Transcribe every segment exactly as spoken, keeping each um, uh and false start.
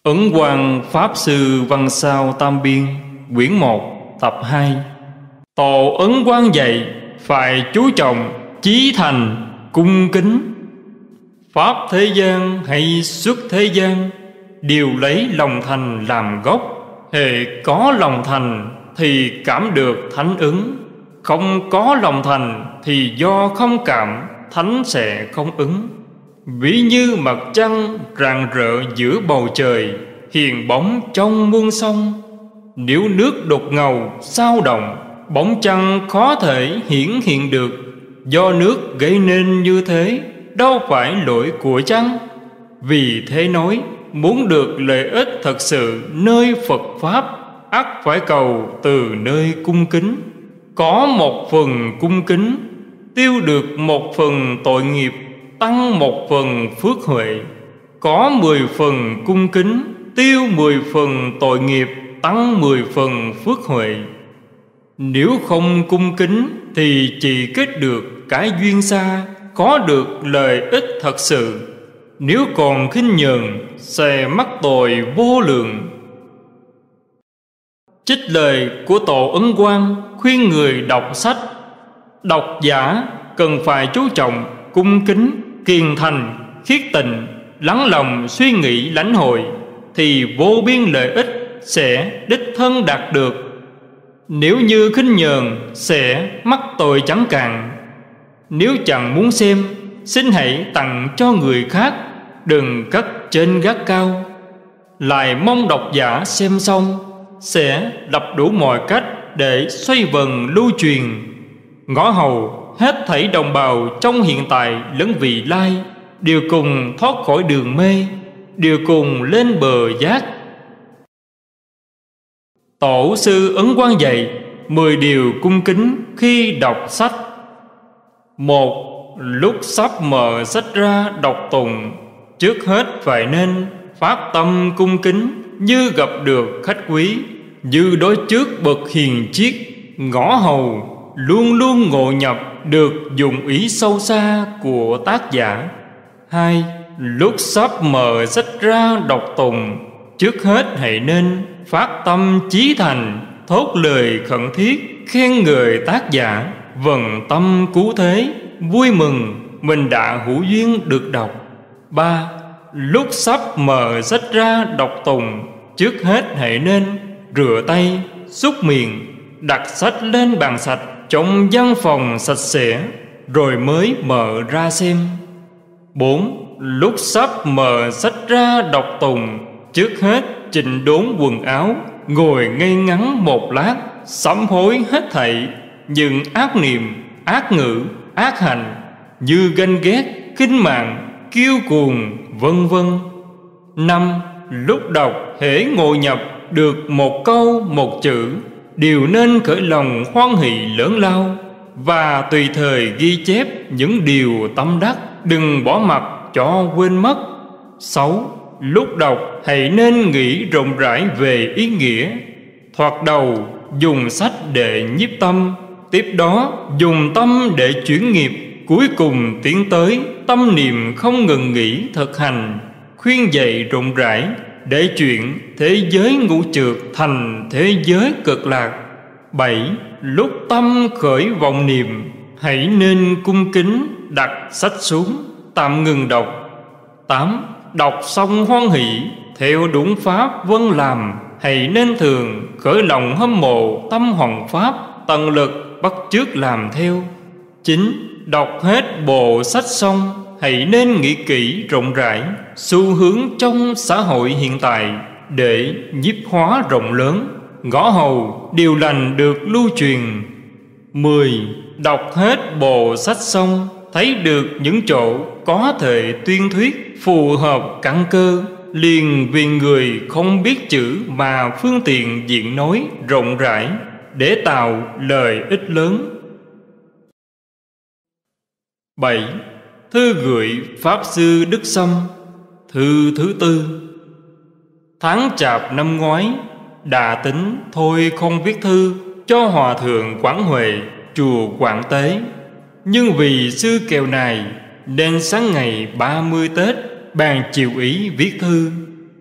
Ấn Quang Pháp Sư Văn Sao Tam Biên, quyển một, tập hai. Tổ Ấn Quang dạy phải chú trọng chí thành cung kính. Pháp thế gian hay xuất thế gian đều lấy lòng thành làm gốc. Hễ có lòng thành thì cảm được thánh ứng, không có lòng thành thì do không cảm, thánh sẽ không ứng. Ví như mặt trăng rạng rỡ giữa bầu trời, hiền bóng trong muôn sông. Nếu nước đục ngầu sao động, bóng trăng khó thể hiển hiện được. Do nước gây nên như thế, đâu phải lỗi của trăng. Vì thế nói, muốn được lợi ích thật sự nơi Phật Pháp, ắt phải cầu từ nơi cung kính. Có một phần cung kính, tiêu được một phần tội nghiệp, tăng một phần phước huệ. Có mười phần cung kính, tiêu mười phần tội nghiệp, tăng mười phần phước huệ. Nếu không cung kính thì chỉ kết được cái duyên xa, có được lợi ích thật sự. Nếu còn khinh nhờn sẽ mắc tội vô lượng. Trích lời của Tổ Ấn Quang khuyên người đọc sách. Độc giả cần phải chú trọng cung kính, kiền thành, khiết tịnh, lắng lòng suy nghĩ lãnh hội, thì vô biên lợi ích sẽ đích thân đạt được. Nếu như khinh nhờn sẽ mắc tội chẳng cạn. Nếu chẳng muốn xem, xin hãy tặng cho người khác, đừng cất trên gác cao. Lại mong độc giả xem xong sẽ lập đủ mọi cách để xoay vần lưu truyền. Ngõ hầu hết thảy đồng bào trong hiện tại lẫn vị lai đều cùng thoát khỏi đường mê, đều cùng lên bờ giác. Tổ sư Ấn Quang dạy mười điều cung kính khi đọc sách. Một. Lúc sắp mở sách ra đọc tụng, trước hết phải nên phát tâm cung kính, như gặp được khách quý, như đối trước bậc hiền triết. Ngõ hầu luôn luôn ngộ nhập được dụng ý sâu xa của tác giả. Hai. Lúc sắp mở sách ra đọc tụng, trước hết hãy nên phát tâm chí thành, thốt lời khẩn thiết khen người tác giả, vần tâm cứu thế, vui mừng mình đã hữu duyên được đọc. Ba. Lúc sắp mở sách ra đọc tụng, trước hết hãy nên rửa tay, súc miệng, đặt sách lên bàn sạch trong văn phòng sạch sẽ, rồi mới mở ra xem. Bốn. Lúc sắp mở sách ra đọc tụng, trước hết chỉnh đốn quần áo, ngồi ngây ngắn một lát, sám hối hết thảy những ác niệm, ác ngữ, ác hành, như ganh ghét, khinh mạng, kiêu cuồng, vân vân. Năm. Lúc đọc hễ ngộ nhập được một câu một chữ, đều nên khởi lòng hoan hỷ lớn lao, và tùy thời ghi chép những điều tâm đắc, đừng bỏ mặc cho quên mất. Sáu. Lúc đọc hãy nên nghĩ rộng rãi về ý nghĩa. Thoạt đầu dùng sách để nhiếp tâm, tiếp đó dùng tâm để chuyển nghiệp, cuối cùng tiến tới tâm niệm không ngừng nghỉ thực hành. Khuyên dạy rộng rãi để chuyển thế giới ngũ trược thành thế giới cực lạc. Bảy. Lúc tâm khởi vọng niệm, hãy nên cung kính đặt sách xuống, tạm ngừng đọc. Tám. Đọc xong hoan hỷ, theo đúng pháp vân làm, hãy nên thường khởi lòng hâm mộ tâm hoằng pháp, tận lực bắt chước làm theo. Chín. Đọc hết bộ sách xong, hãy nên nghĩ kỹ rộng rãi xu hướng trong xã hội hiện tại, để nhiếp hóa rộng lớn, ngõ hầu điều lành được lưu truyền. Mười. Đọc hết bộ sách xong, thấy được những chỗ có thể tuyên thuyết phù hợp căn cơ, liền vì người không biết chữ mà phương tiện diện nói rộng rãi, để tạo lợi ích lớn. Bảy. Thư gửi Pháp Sư Đức Sâm. Thư thứ tư. Tháng chạp năm ngoái, đã tính thôi không viết thư cho Hòa Thượng Quảng Huệ, chùa Quảng Tế. Nhưng vì sư kèo này, nên sáng ngày ba mươi Tết bàn chiều ý viết thư.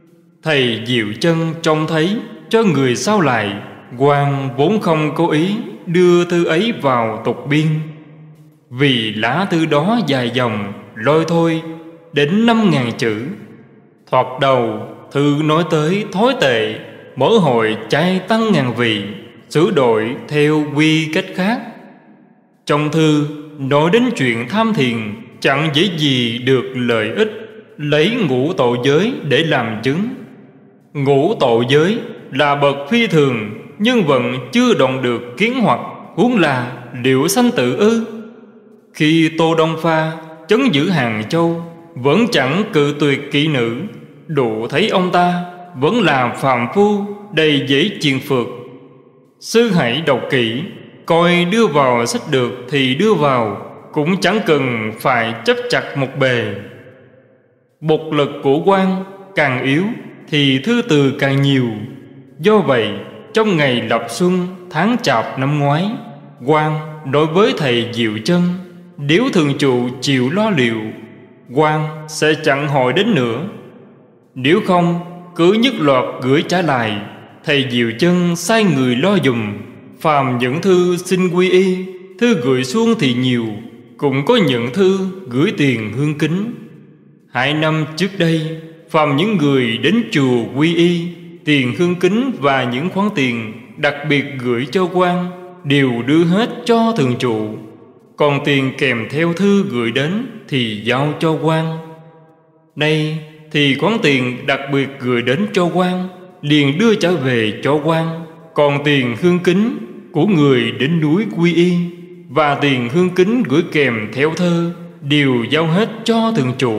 Thầy Diệu Chân trông thấy cho người sao lại, quan vốn không cố ý đưa thư ấy vào tục biên. Vì lá thư đó dài dòng lôi thôi đến năm ngàn chữ. Thoạt đầu thư nói tới thói tệ, mỗi hội chay tăng ngàn vị, sửa đổi theo quy cách khác. Trong thư nói đến chuyện tham thiền chẳng dễ gì được lợi ích, lấy ngũ tội giới để làm chứng. Ngũ tội giới là bậc phi thường, nhưng vẫn chưa đoạn được kiến hoặc, huống là liệu sanh tử ư? Khi Tô Đông Pha chấn giữ Hàng Châu, vẫn chẳng cự tuyệt kỹ nữ, đủ thấy ông ta vẫn là phàm phu, đầy dễ chiền phược. Sư hãy đọc kỹ, coi đưa vào sách được thì đưa vào, cũng chẳng cần phải chấp chặt một bề. Bột lực của quan càng yếu thì thư từ càng nhiều. Do vậy, trong ngày lập xuân tháng chạp năm ngoái, quan đối với thầy Diệu Chân, nếu thường trụ chịu lo liệu, quan sẽ chẳng hỏi đến nữa. Nếu không, cứ nhất loạt gửi trả lại. Thầy Diệu Chân sai người lo dùm. Phàm những thư xin quy y, thư gửi xuống thì nhiều, cũng có nhận thư gửi tiền hương kính. Hai năm trước đây, phàm những người đến chùa quy y, tiền hương kính và những khoản tiền đặc biệt gửi cho quan đều đưa hết cho thường trụ. Còn tiền kèm theo thư gửi đến thì giao cho quan. Nay thì khoản tiền đặc biệt gửi đến cho quan liền đưa trở về cho quan. Còn tiền hương kính của người đến núi quy y và tiền hương kính gửi kèm theo thơ đều giao hết cho thường trụ.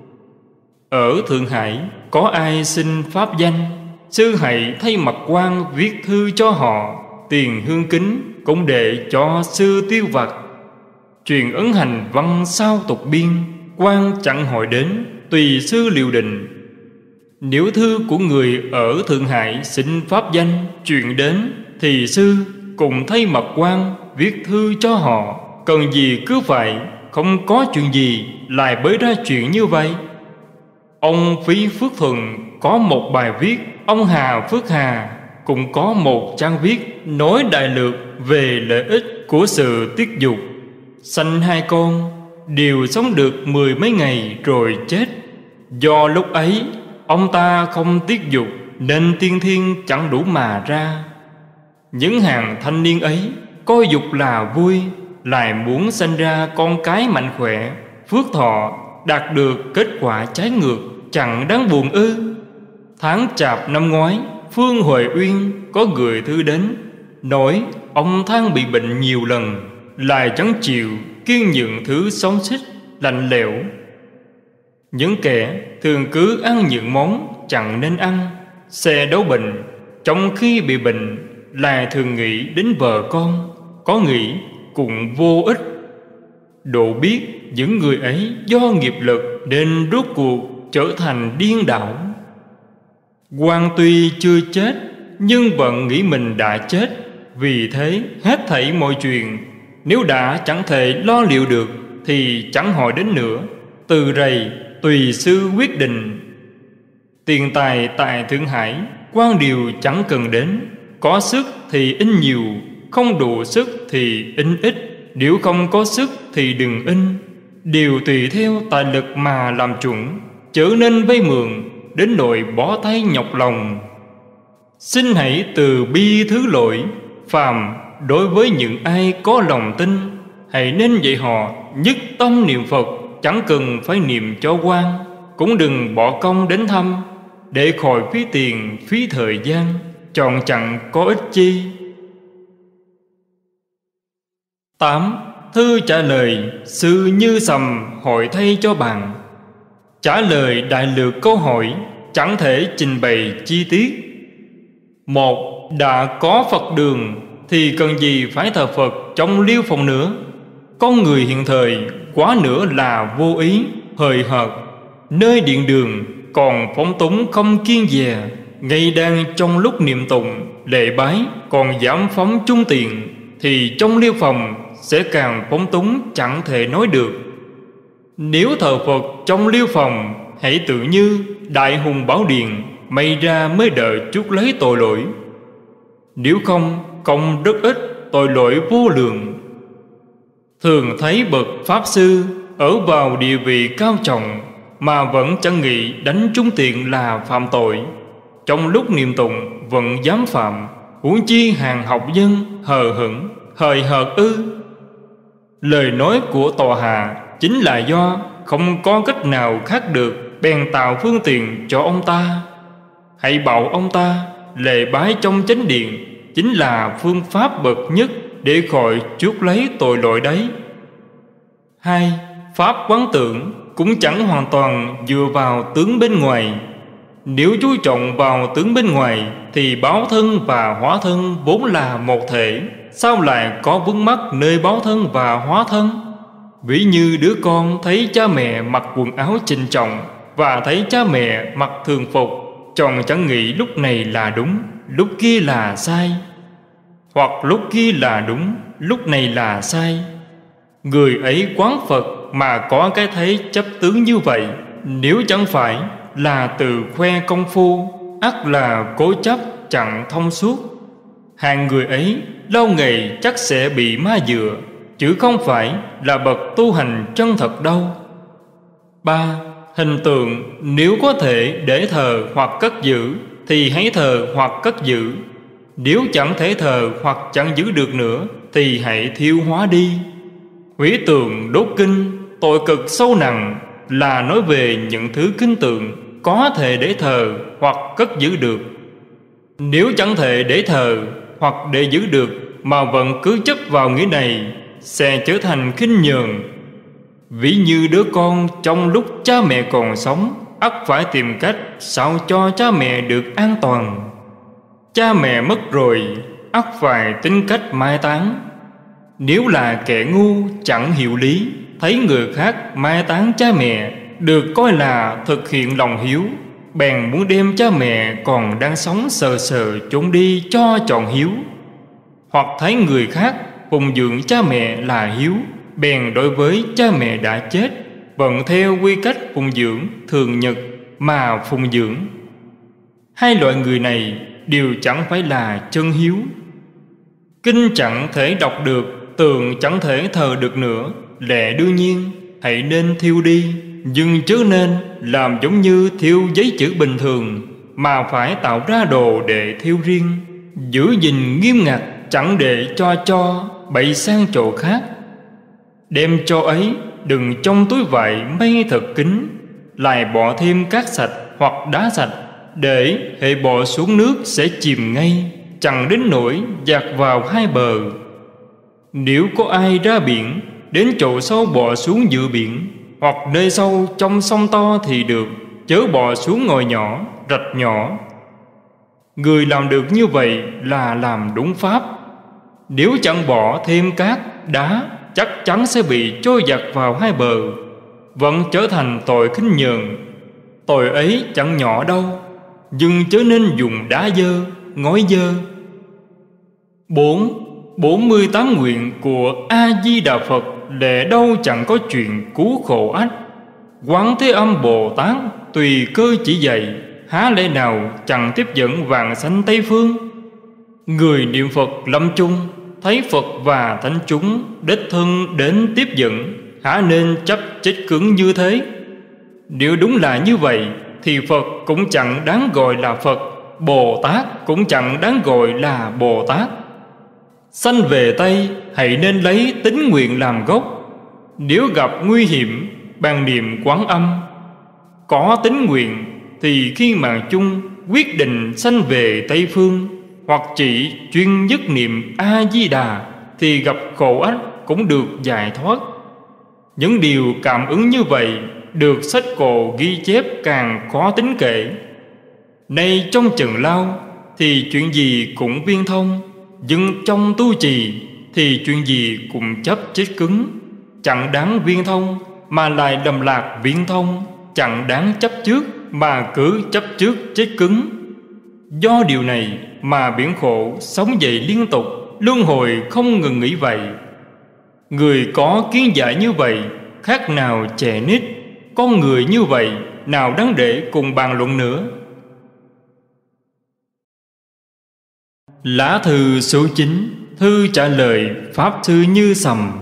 Ở Thượng Hải có ai xin pháp danh, sư hãy thay mặt quan viết thư cho họ. Tiền hương kính cũng để cho sư tiêu vặt. Truyền ấn hành văn sao tục biên, quan chẳng hỏi đến, tùy sư liệu định. Nếu thư của người ở Thượng Hải xin pháp danh truyền đến, thì sư cùng thay mặt quan viết thư cho họ. Cần gì cứ phải, không có chuyện gì lại bới ra chuyện như vậy. Ông Phí Phước Thuận có một bài viết, ông Hà Phước Hà cũng có một trang viết nói đại lược về lợi ích của sự tiết dục. Sanh hai con đều sống được mười mấy ngày rồi chết. Do lúc ấy ông ta không tiết dục nên tiên thiên chẳng đủ mà ra. Những hàng thanh niên ấy coi dục là vui, lại muốn sanh ra con cái mạnh khỏe, phước thọ, đạt được kết quả trái ngược, chẳng đáng buồn ư? Tháng chạp năm ngoái, Phương Huệ Uyên có gửi thư đến, nói ông than bị bệnh nhiều lần, lại chẳng chịu kiên nhẫn thứ xóng xích lạnh lẽo. Những kẻ thường cứ ăn những món chẳng nên ăn, xe đấu bệnh, trong khi bị bệnh lại thường nghĩ đến vợ con, có nghĩ cũng vô ích. Độ biết những người ấy do nghiệp lực nên rốt cuộc trở thành điên đảo. Quan tuy chưa chết nhưng vẫn nghĩ mình đã chết. Vì thế hết thảy mọi chuyện, nếu đã chẳng thể lo liệu được thì chẳng hỏi đến nữa. Từ rầy tùy sư quyết định. Tiền tài tại Thượng Hải quan điều chẳng cần đến. Có sức thì in nhiều, không đủ sức thì in ít. Nếu không có sức thì đừng in. Điều tùy theo tài lực mà làm chuẩn, chớ nên vay mượn đến nỗi bỏ tay nhọc lòng. Xin hãy từ bi thứ lỗi, phàm đối với những ai có lòng tin, hãy nên dạy họ nhất tâm niệm Phật, chẳng cần phải niệm cho quan, cũng đừng bỏ công đến thăm, để khỏi phí tiền phí thời gian, chọn chẳng có ích chi. Tám. Thư trả lời sư Như Sầm hỏi thay cho bạn. Trả lời đại lược câu hỏi, chẳng thể trình bày chi tiết. Một. Đã có Phật đường thì cần gì phải thờ Phật trong liêu phòng nữa. Con người hiện thời quá nữa là vô ý, hời hợt. Nơi điện đường còn phóng túng không kiêng dè, ngay đang trong lúc niệm tụng lễ bái còn dám phóng chung tiền, thì trong liêu phòng sẽ càng phóng túng chẳng thể nói được. Nếu thờ Phật trong liêu phòng, hãy tự như Đại Hùng Bảo Điện, may ra mới đợi chuốc lấy tội lỗi. Nếu không, công rất ít, tội lỗi vô lượng. Thường thấy bậc Pháp Sư ở vào địa vị cao trọng mà vẫn chẳng nghĩ đánh trúng tiền là phạm tội. Trong lúc niệm tụng vẫn dám phạm, huống chi hàng học dân hờ hững, hời hợt ư? Lời nói của tòa hạ chính là do không có cách nào khác được, bèn tạo phương tiện cho ông ta. Hãy bảo ông ta lễ bái trong chánh điện chính là phương pháp bậc nhất để khỏi chuốc lấy tội lỗi đấy. Hai, pháp quán tưởng cũng chẳng hoàn toàn dựa vào tướng bên ngoài. Nếu chú trọng vào tướng bên ngoài thì báo thân và hóa thân vốn là một thể, sao lại có vướng mắc nơi báo thân và hóa thân? Ví như đứa con thấy cha mẹ mặc quần áo trịnh trọng và thấy cha mẹ mặc thường phục, chọn chẳng nghĩ lúc này là đúng, lúc kia là sai, hoặc lúc kia là đúng, lúc này là sai. Người ấy quán Phật mà có cái thấy chấp tướng như vậy, nếu chẳng phải là từ khoe công phu, ắt là cố chấp chẳng thông suốt. Hàng người ấy lâu ngày chắc sẽ bị ma dựa, chứ không phải là bậc tu hành chân thật đâu. Ba, hình tượng nếu có thể để thờ hoặc cất giữ thì hãy thờ hoặc cất giữ. Nếu chẳng thể thờ hoặc chẳng giữ được nữa thì hãy thiêu hóa đi. Hủy tượng đốt kinh, tội cực sâu nặng, là nói về những thứ kinh tượng có thể để thờ hoặc cất giữ được. Nếu chẳng thể để thờ hoặc để giữ được mà vẫn cứ chấp vào nghĩa này, sẽ trở thành khinh nhờn. Ví như đứa con trong lúc cha mẹ còn sống, ắt phải tìm cách sao cho cha mẹ được an toàn. Cha mẹ mất rồi, ắt phải tính cách mai táng. Nếu là kẻ ngu chẳng hiểu lý, thấy người khác mai táng cha mẹ được coi là thực hiện lòng hiếu, bèn muốn đem cha mẹ còn đang sống sờ sờ trốn đi cho trọn hiếu. Hoặc thấy người khác phụng dưỡng cha mẹ là hiếu, bèn đối với cha mẹ đã chết vẫn theo quy cách phụng dưỡng thường nhật mà phụng dưỡng. Hai loại người này đều chẳng phải là chân hiếu. Kinh chẳng thể đọc được, tượng chẳng thể thờ được nữa, lẽ đương nhiên hãy nên thiêu đi, nhưng chớ nên làm giống như thiêu giấy chữ bình thường, mà phải tạo ra đồ để thiêu riêng, giữ gìn nghiêm ngặt, chẳng để cho cho bậy sang chỗ khác. Đem cho ấy đừng trong túi vải may thật kín, lại bỏ thêm cát sạch hoặc đá sạch, để hệ bỏ xuống nước sẽ chìm ngay, chẳng đến nỗi dạt vào hai bờ. Nếu có ai ra biển, đến chỗ sâu bỏ xuống giữa biển, hoặc nơi sâu trong sông to thì được, chớ bỏ xuống ngòi nhỏ, rạch nhỏ. Người làm được như vậy là làm đúng pháp. Nếu chẳng bỏ thêm cát, đá, chắc chắn sẽ bị trôi giặt vào hai bờ, vẫn trở thành tội khinh nhờn. Tội ấy chẳng nhỏ đâu, nhưng chớ nên dùng đá dơ, ngói dơ. Bốn, bốn mươi tám nguyện của A-di-đà Phật để đâu chẳng có chuyện cứu khổ ách. Quán Thế Âm Bồ Tát tùy cơ chỉ dạy, há lẽ nào chẳng tiếp dẫn vạn sanh Tây Phương. Người niệm Phật lâm chung, thấy Phật và thánh chúng đích thân đến tiếp dẫn, há nên chấp chết cứng như thế? Nếu đúng là như vậy thì Phật cũng chẳng đáng gọi là Phật, Bồ Tát cũng chẳng đáng gọi là Bồ Tát. Sanh về Tây hãy nên lấy tín nguyện làm gốc. Nếu gặp nguy hiểm, bàn niệm Quán Âm. Có tín nguyện thì khi mạng chung quyết định sanh về Tây Phương, hoặc chỉ chuyên nhất niệm A-di-đà thì gặp khổ ách cũng được giải thoát. Những điều cảm ứng như vậy được sách cổ ghi chép càng khó tính kể. Nay trong Trần Lao thì chuyện gì cũng viên thông, nhưng trong tu trì thì chuyện gì cũng chấp chết cứng. Chẳng đáng viên thông mà lại lầm lạc viên thông, chẳng đáng chấp trước mà cứ chấp trước chết cứng. Do điều này mà biển khổ sống dậy liên tục, luân hồi không ngừng nghỉ vậy. Người có kiến giải như vậy khác nào trẻ nít, con người như vậy nào đáng để cùng bàn luận nữa. Lá thư số chín, thư trả lời Pháp Sư Như Sầm.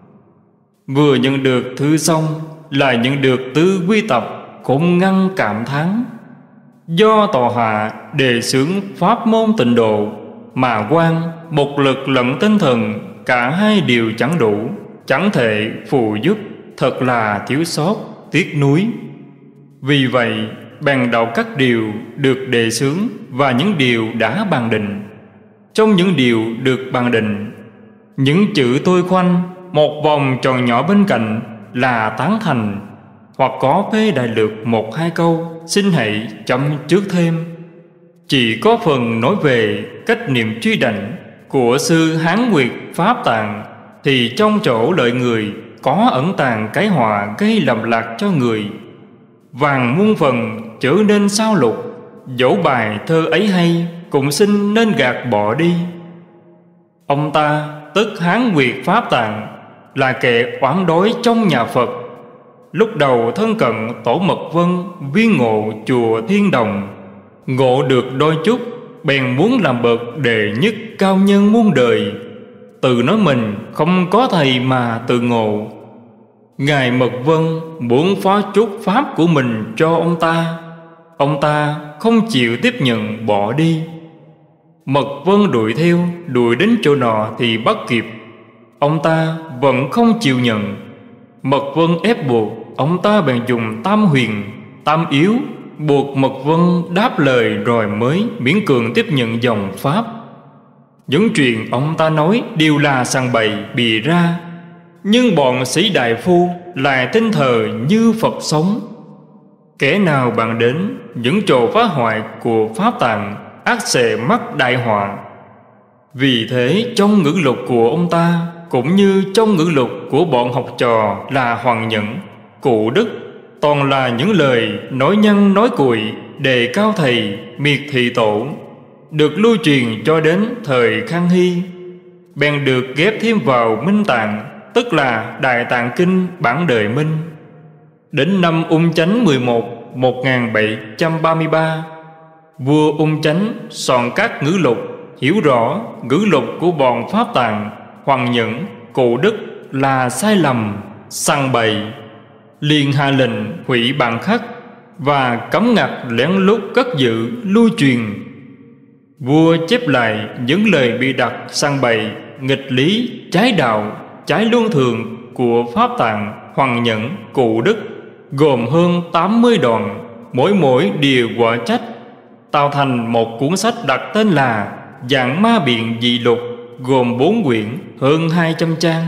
Vừa nhận được thư xong, lại nhận được tư quy tập, cũng ngăn cảm thán. Do tòa hạ đề xướng pháp môn tịnh độ, mà quan một lực lẫn tinh thần, cả hai đều chẳng đủ, chẳng thể phụ giúp, thật là thiếu sót, tiếc nuối. Vì vậy bèn đọc các điều được đề xướng và những điều đã bàn định. Trong những điều được bàn định, những chữ tôi khoanh một vòng tròn nhỏ bên cạnh là tán thành, hoặc có phê đại lược một hai câu, xin hãy chấm trước thêm. Chỉ có phần nói về cách niệm truy đảnh của sư Hán Nguyệt Pháp Tạng, thì trong chỗ lợi người có ẩn tàng cái họa gây lầm lạc cho người. Vàng muôn phần trở nên sao lục, dẫu bài thơ ấy hay, cũng xin nên gạt bỏ đi. Ông ta tức Hán Nguyệt Pháp Tạng là kẻ oán đối trong nhà Phật. Lúc đầu thân cận Tổ Mật Vân viên ngộ chùa Thiên Đồng, ngộ được đôi chút, bèn muốn làm bậc đệ nhất cao nhân muôn đời. Tự nói mình không có thầy mà tự ngộ. Ngài Mật Vân muốn phó chúc pháp của mình cho ông ta, ông ta không chịu tiếp nhận, bỏ đi. Mật Vân đuổi theo, đuổi đến chỗ nọ thì bắt kịp. Ông ta vẫn không chịu nhận. Mật Vân ép buộc, ông ta bèn dùng tam huyền, tam yếu buộc Mật Vân đáp lời, rồi mới miễn cường tiếp nhận dòng pháp. Những chuyện ông ta nói đều là sằng bậy bịa ra, nhưng bọn sĩ đại phu lại tin thờ như Phật sống. Kẻ nào bạn đến những chỗ phá hoại của Pháp Tạng, ác sẽ mắc đại họa. Vì thế trong ngữ lục của ông ta, cũng như trong ngữ lục của bọn học trò là Hoàng Nhẫn, Cụ Đức, toàn là những lời nói nhăn nói cuội đề cao thầy, miệt thị tổ, được lưu truyền cho đến thời Khang Hy. Bèn được ghép thêm vào Minh Tạng, tức là Đại Tạng Kinh bản đời Minh. Đến năm Ung Chánh mười một, một nghìn bảy trăm ba mươi ba, vua Ung Chánh soạn các ngữ lục, hiểu rõ ngữ lục của bọn Pháp Tạng, Hoàng Nhẫn, Cụ Đức là sai lầm, sằng bậy, liền hạ lệnh hủy bản khắc và cấm ngặt lén lút cất giữ lưu truyền. Vua chép lại những lời bị đặt sằng bậy, nghịch lý, trái đạo, trái luân thường của Pháp Tạng, Hoàng Nhẫn, Cụ Đức, gồm hơn tám mươi đoạn, mỗi mỗi điều quả trách, tạo thành một cuốn sách đặt tên là Giảng Ma Biện Dị Lục, gồm bốn quyển, hơn hai trăm trang.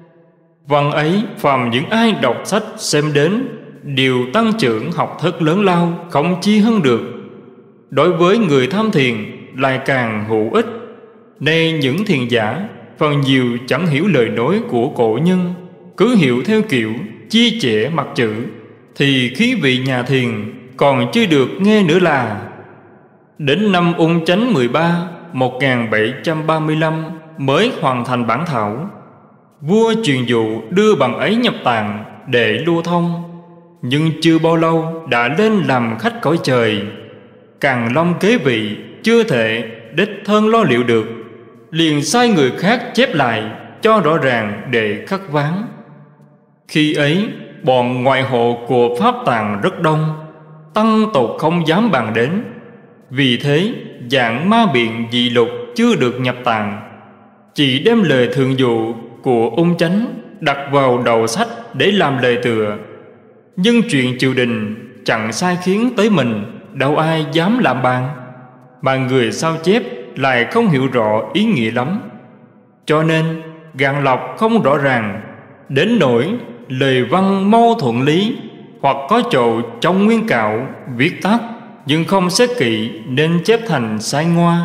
Văn ấy phàm những ai đọc sách xem đến đều tăng trưởng học thức lớn lao, không chi hơn được. Đối với người tham thiền lại càng hữu ích. Nay những thiền giả phần nhiều chẳng hiểu lời nói của cổ nhân, cứ hiểu theo kiểu chia chẻ mặt chữ, thì khí vị nhà thiền còn chưa được nghe nữa là. Đến năm Ung Chánh mười ba, một nghìn bảy trăm ba mươi lăm mới hoàn thành bản thảo. Vua truyền dụ đưa bằng ấy nhập tạng để lưu thông, nhưng chưa bao lâu đã lên làm khách cõi trời. Càn Long kế vị chưa thể đích thân lo liệu được, liền sai người khác chép lại cho rõ ràng để khắc ván. Khi ấy bọn ngoại hộ của Pháp Tạng rất đông, tăng tục không dám bàn đến. Vì thế Giảng Ma Biện Dị Lục chưa được nhập tạng, chỉ đem lời thường dụ của Ung Chánh đặt vào đầu sách để làm lời tựa. Nhưng chuyện triều đình chẳng sai khiến tới mình, đâu ai dám làm bàn, mà người sao chép lại không hiểu rõ ý nghĩa lắm, cho nên gạn lọc không rõ ràng, đến nỗi lời văn mâu thuận lý, hoặc có chỗ trong nguyên cạo viết tắt nhưng không xét kỹ nên chép thành sai ngoa.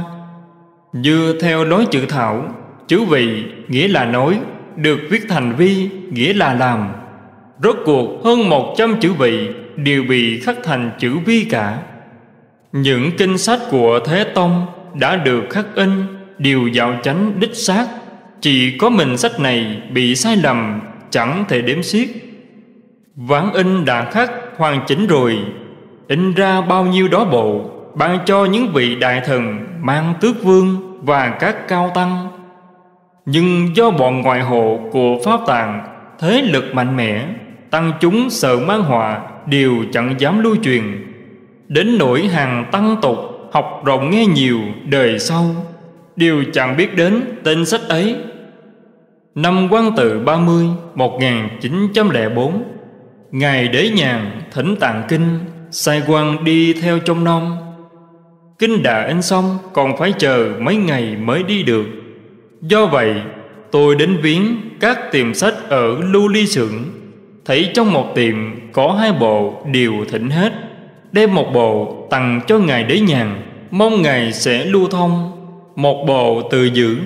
Như theo lối chữ thảo, chữ vị nghĩa là nói, được viết thành vi nghĩa là làm. Rốt cuộc hơn một trăm chữ vị đều bị khắc thành chữ vi cả. Những kinh sách của Thế Tông đã được khắc in đều dạo chánh đích xác, chỉ có mình sách này bị sai lầm chẳng thể đếm xiết. Ván in đã khắc hoàn chỉnh rồi, in ra bao nhiêu đó bộ, ban cho những vị đại thần mang tước vương và các cao tăng. Nhưng do bọn ngoại hộ của Pháp Tạng thế lực mạnh mẽ, tăng chúng sợ mang họa đều chẳng dám lưu truyền, đến nỗi hàng tăng tục học rộng nghe nhiều đời sau đều chẳng biết đến tên sách ấy. Năm Quang Tự ba mươi một nghìn chín trăm lẻ bốn, Ngài Đế Nhàn thỉnh Tạng Kinh, sai quan đi theo trông nom. Kinh đã in xong, còn phải chờ mấy ngày mới đi được. Do vậy tôi đến viếng các tiệm sách ở Lưu Ly Xưởng, thấy trong một tiệm có hai bộ đều thỉnh hết, đem một bộ tặng cho Ngài Đế Nhàn, mong Ngài sẽ lưu thông, một bộ tự giữ.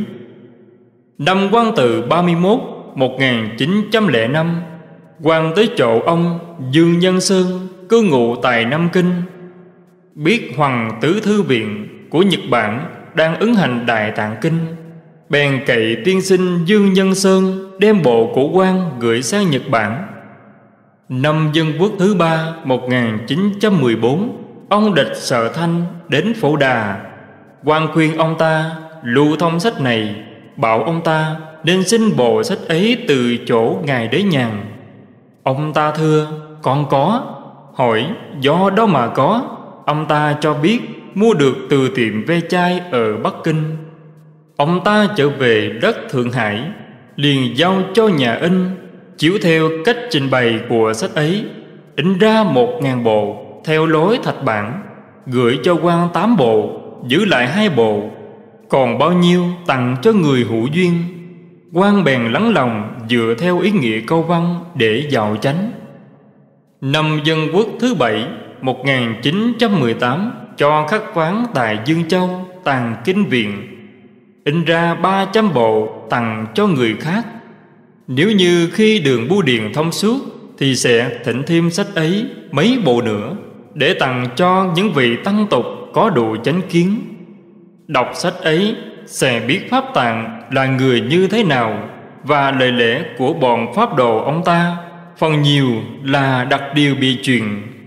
Năm Quang Tự ba mươi mốt một nghìn chín trăm lẻ năm, quan tới chỗ ông Dương Nhân Sơn cư ngụ tại Nam Kinh, biết Hoàng Tứ Thư Viện của Nhật Bản đang ứng hành Đại Tạng Kinh, bèn cậy tiên sinh Dương Nhân Sơn đem bộ của quan gửi sang Nhật Bản. Năm Dân Quốc thứ ba một nghìn chín trăm mười bốn, ông Địch Sợ Thanh đến Phổ Đà. Quan khuyên ông ta lưu thông sách này, bảo ông ta nên xin bộ sách ấy từ chỗ Ngài Đế Nhàn. Ông ta thưa con có. Hỏi do đâu mà có? Ông ta cho biết mua được từ tiệm ve chai ở Bắc Kinh. Ông ta trở về đất Thượng Hải, liền giao cho nhà in chiếu theo cách trình bày của sách ấy, in ra một ngàn bộ theo lối thạch bản, gửi cho quan tám bộ, giữ lại hai bộ, còn bao nhiêu tặng cho người hữu duyên. Quan bèn lắng lòng dựa theo ý nghĩa câu văn để giàu chánh. Năm Dân Quốc thứ bảy một nghìn chín trăm mười tám, cho khắc khoán tại Dương Châu Tàng Kinh Viện, in ra ba trăm bộ tặng cho người khác. Nếu như khi đường bưu điện thông suốt thì sẽ thỉnh thêm sách ấy mấy bộ nữa để tặng cho những vị tăng tục có đủ chánh kiến. Đọc sách ấy sẽ biết Pháp Tạng là người như thế nào, và lời lẽ của bọn Pháp đồ ông ta phần nhiều là đặc điều bị truyền.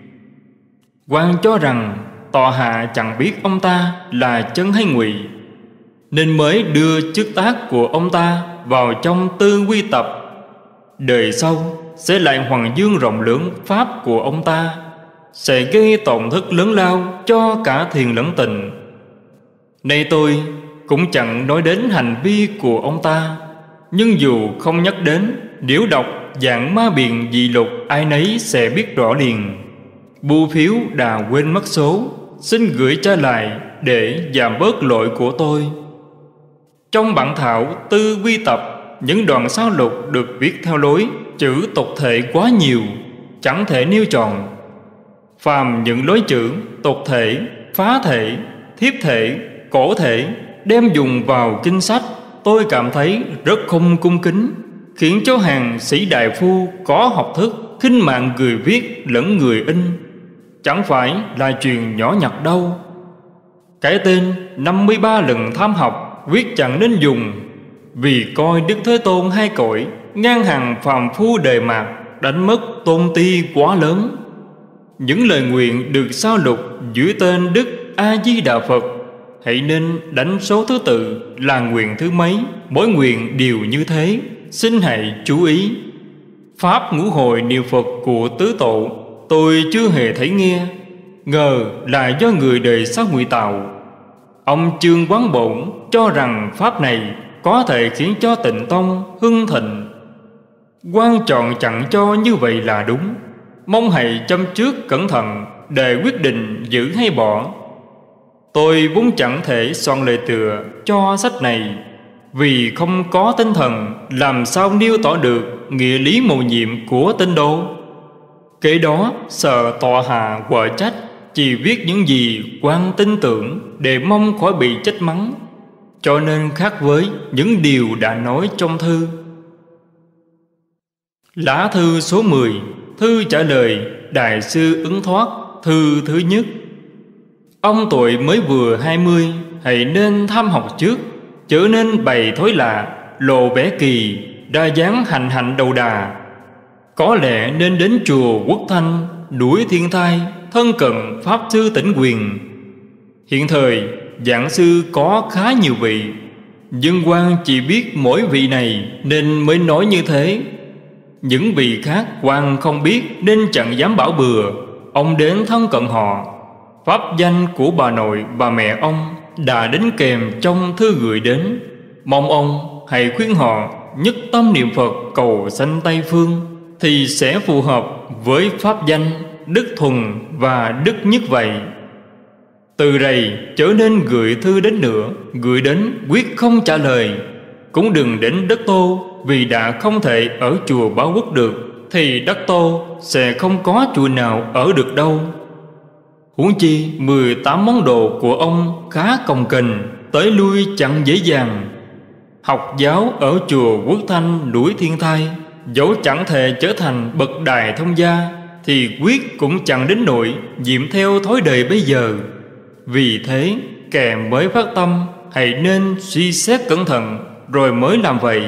Quan cho rằng tọa hạ chẳng biết ông ta là chân hay ngụy, nên mới đưa chức tác của ông ta vào trong Tư Quy Tập. Đời sau sẽ lại hoàng dương rộng lớn pháp của ông ta, sẽ gây tổn thất lớn lao cho cả thiền lẫn tình. Nay tôi cũng chẳng nói đến hành vi của ông ta, nhưng dù không nhắc đến, nếu đọc Giảng Ma Biện Dị Lục ai nấy sẽ biết rõ liền. Bưu phiếu đã quên mất số, xin gửi trả lại để giảm bớt lỗi của tôi. Trong bản thảo Tư Quy Tập, những đoạn sao lục được viết theo lối chữ tục thể quá nhiều, chẳng thể nêu trọn. Phàm những lối chữ tục thể, phá thể, thiếp thể, cổ thể đem dùng vào kinh sách, tôi cảm thấy rất không cung kính, khiến cho hàng sĩ đại phu có học thức khinh mạng người viết lẫn người in. Chẳng phải là chuyện nhỏ nhặt đâu. Cái tên năm mươi ba lần tham học viết chẳng nên dùng, vì coi Đức Thế Tôn hai cõi ngang hàng phàm phu đời mạt, đánh mất tôn ti quá lớn. Những lời nguyện được sao lục dưới tên Đức A Di Đà Phật, hãy nên đánh số thứ tự là nguyện thứ mấy, mỗi nguyện đều như thế, xin hãy chú ý. Pháp ngũ hội niệm Phật của tứ tổ tôi chưa hề thấy nghe, ngờ là do người đời sau ngụy tạo. Ông Trương Quán Bổn cho rằng pháp này có thể khiến cho Tịnh Tông hưng thịnh. Quan chọn chẳng cho như vậy là đúng, mong hãy châm trước cẩn thận để quyết định giữ hay bỏ. Tôi vốn chẳng thể soạn lời tựa cho sách này, vì không có tinh thần làm sao nêu tỏ được nghĩa lý mầu nhiệm của tinh đồ. Kế đó sợ tọa hạ quở trách, chỉ viết những gì quan tin tưởng để mong khỏi bị trách mắng, cho nên khác với những điều đã nói trong thư. Lá thư số mười, thư trả lời Đại sư Ứng Thoát, thư thứ nhất. Ông tuổi mới vừa hai mươi, hãy nên tham học trước, chớ nên bày thối lạ, lộ vẻ kỳ, đa dáng hành hạnh đầu đà. Có lẽ nên đến chùa Quốc Thanh, núi Thiên Thai, thân cận Pháp Sư Tĩnh Quyền. Hiện thời giảng sư có khá nhiều vị, Dân Quan chỉ biết mỗi vị này nên mới nói như thế. Những vị khác quan không biết nên chẳng dám bảo bừa. Ông đến thân cận họ. Pháp danh của bà nội bà mẹ ông đã đính kèm trong thư gửi đến. Mong ông hãy khuyên họ nhất tâm niệm Phật cầu sanh Tây Phương, thì sẽ phù hợp với pháp danh Đức Thuần và Đức Nhất vậy. Từ đây trở nên gửi thư đến nữa, gửi đến quyết không trả lời. Cũng đừng đến đất Tô, vì đã không thể ở chùa Báo Quốc được, thì đất Tô sẽ không có chùa nào ở được đâu. Huống chi mười tám món đồ của ông khá cồng kềnh, tới lui chẳng dễ dàng. Học giáo ở chùa Quốc Thanh núi Thiên Thai, dẫu chẳng thể trở thành bậc đại thông gia, thì quyết cũng chẳng đến nỗi diệm theo thói đời bây giờ. Vì thế kẻ mới phát tâm hãy nên suy xét cẩn thận rồi mới làm vậy.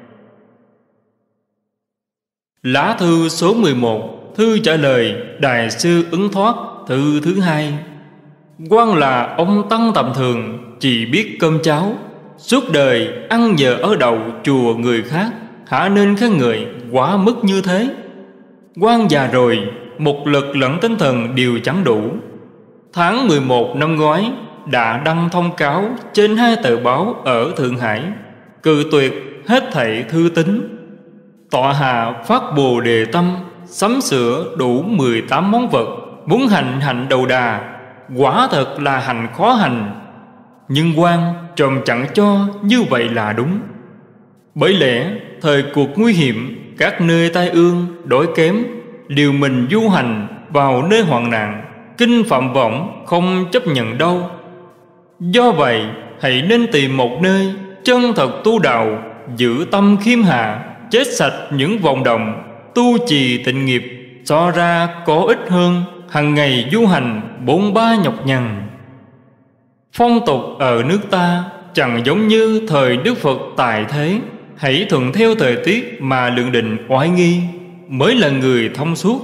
Lá thư số mười một, thư trả lời Đại sư Ứng Thoát, thư thứ hai. Quan là ông tăng tầm thường, chỉ biết cơm cháo, suốt đời ăn nhờ ở đầu chùa người khác, hả nên khen ngợi quá mức như thế. Quan già rồi, một lực lẫn tinh thần đều chẳng đủ. Tháng mười một năm ngoái đã đăng thông cáo trên hai tờ báo ở Thượng Hải, cự tuyệt hết thảy thư tín. Tọa hạ phát bồ đề tâm, sắm sửa đủ mười tám món vật, muốn hành hạnh đầu đà, quả thật là hành khó hành. Nhưng quan trộm chẳng cho như vậy là đúng. Bởi lẽ thời cuộc nguy hiểm, các nơi tai ương, đói kém, liều mình du hành vào nơi hoạn nạn, kinh phạm võng không chấp nhận đâu. Do vậy hãy nên tìm một nơi chân thật tu đạo, giữ tâm khiêm hạ, chết sạch những vòng động, tu trì tịnh nghiệp, so ra có ích hơn hằng ngày du hành bốn ba nhọc nhằn. Phong tục ở nước ta chẳng giống như thời Đức Phật tại thế. Hãy thuận theo thời tiết mà lượng định oai nghi, mới là người thông suốt.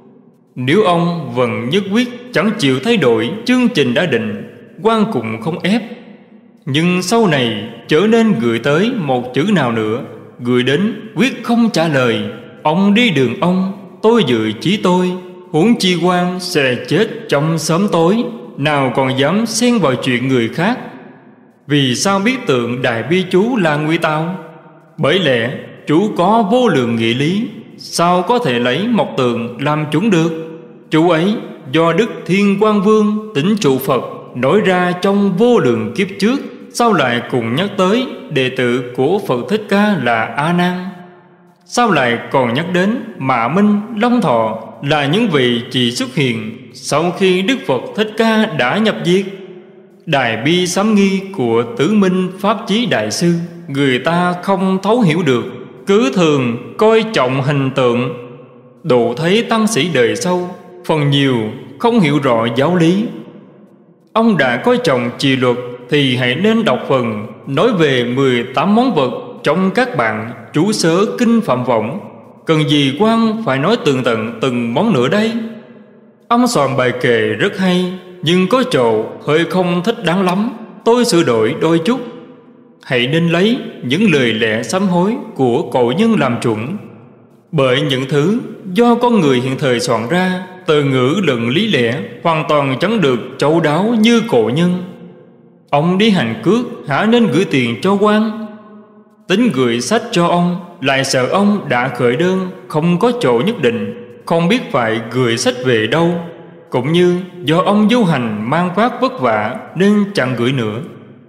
Nếu ông vẫn nhất quyết chẳng chịu thay đổi chương trình đã định, quan cũng không ép. Nhưng sau này trở nên gửi tới một chữ nào nữa, gửi đến quyết không trả lời. Ông đi đường ông, tôi dự chí tôi, huống chi quan sẽ chết trong sớm tối, nào còn dám xen vào chuyện người khác. Vì sao biết tượng Đại Bi chú là nguy tao? Bởi lẽ chú có vô lượng nghĩa lý, sao có thể lấy một tượng làm chuẩn được? Chú ấy do Đức Thiên Quang Vương Tĩnh Trụ Phật nói ra trong vô lượng kiếp trước, sao lại cùng nhắc tới đệ tử của Phật Thích Ca là A Nan? Sao lại còn nhắc đến Mạ Minh, Long Thọ là những vị chỉ xuất hiện sau khi Đức Phật Thích Ca đã nhập diệt? Đại bi sám nghi của Tứ Minh Pháp Chí Đại Sư, người ta không thấu hiểu được, cứ thường coi trọng hình tượng. Độ thấy tăng sĩ đời sau phần nhiều không hiểu rõ giáo lý. Ông đã coi trọng trì luật thì hãy nên đọc phần nói về mười tám món vật trong các bạn chú sớ kinh phạm võng. Cần gì quan phải nói tường tận từng món nữa đây? Ông soạn bài kệ rất hay, nhưng có chỗ hơi không thích đáng lắm, tôi sửa đổi đôi chút. Hãy nên lấy những lời lẽ sám hối của cổ nhân làm chuẩn. Bởi những thứ do con người hiện thời soạn ra, từ ngữ luận lý lẽ hoàn toàn chẳng được châu đáo như cổ nhân. Ông đi hành cước hả nên gửi tiền cho quan? Tính gửi sách cho ông, lại sợ ông đã khởi đơn không có chỗ nhất định, không biết phải gửi sách về đâu. Cũng như do ông du hành mang vác vất vả nên chẳng gửi nữa.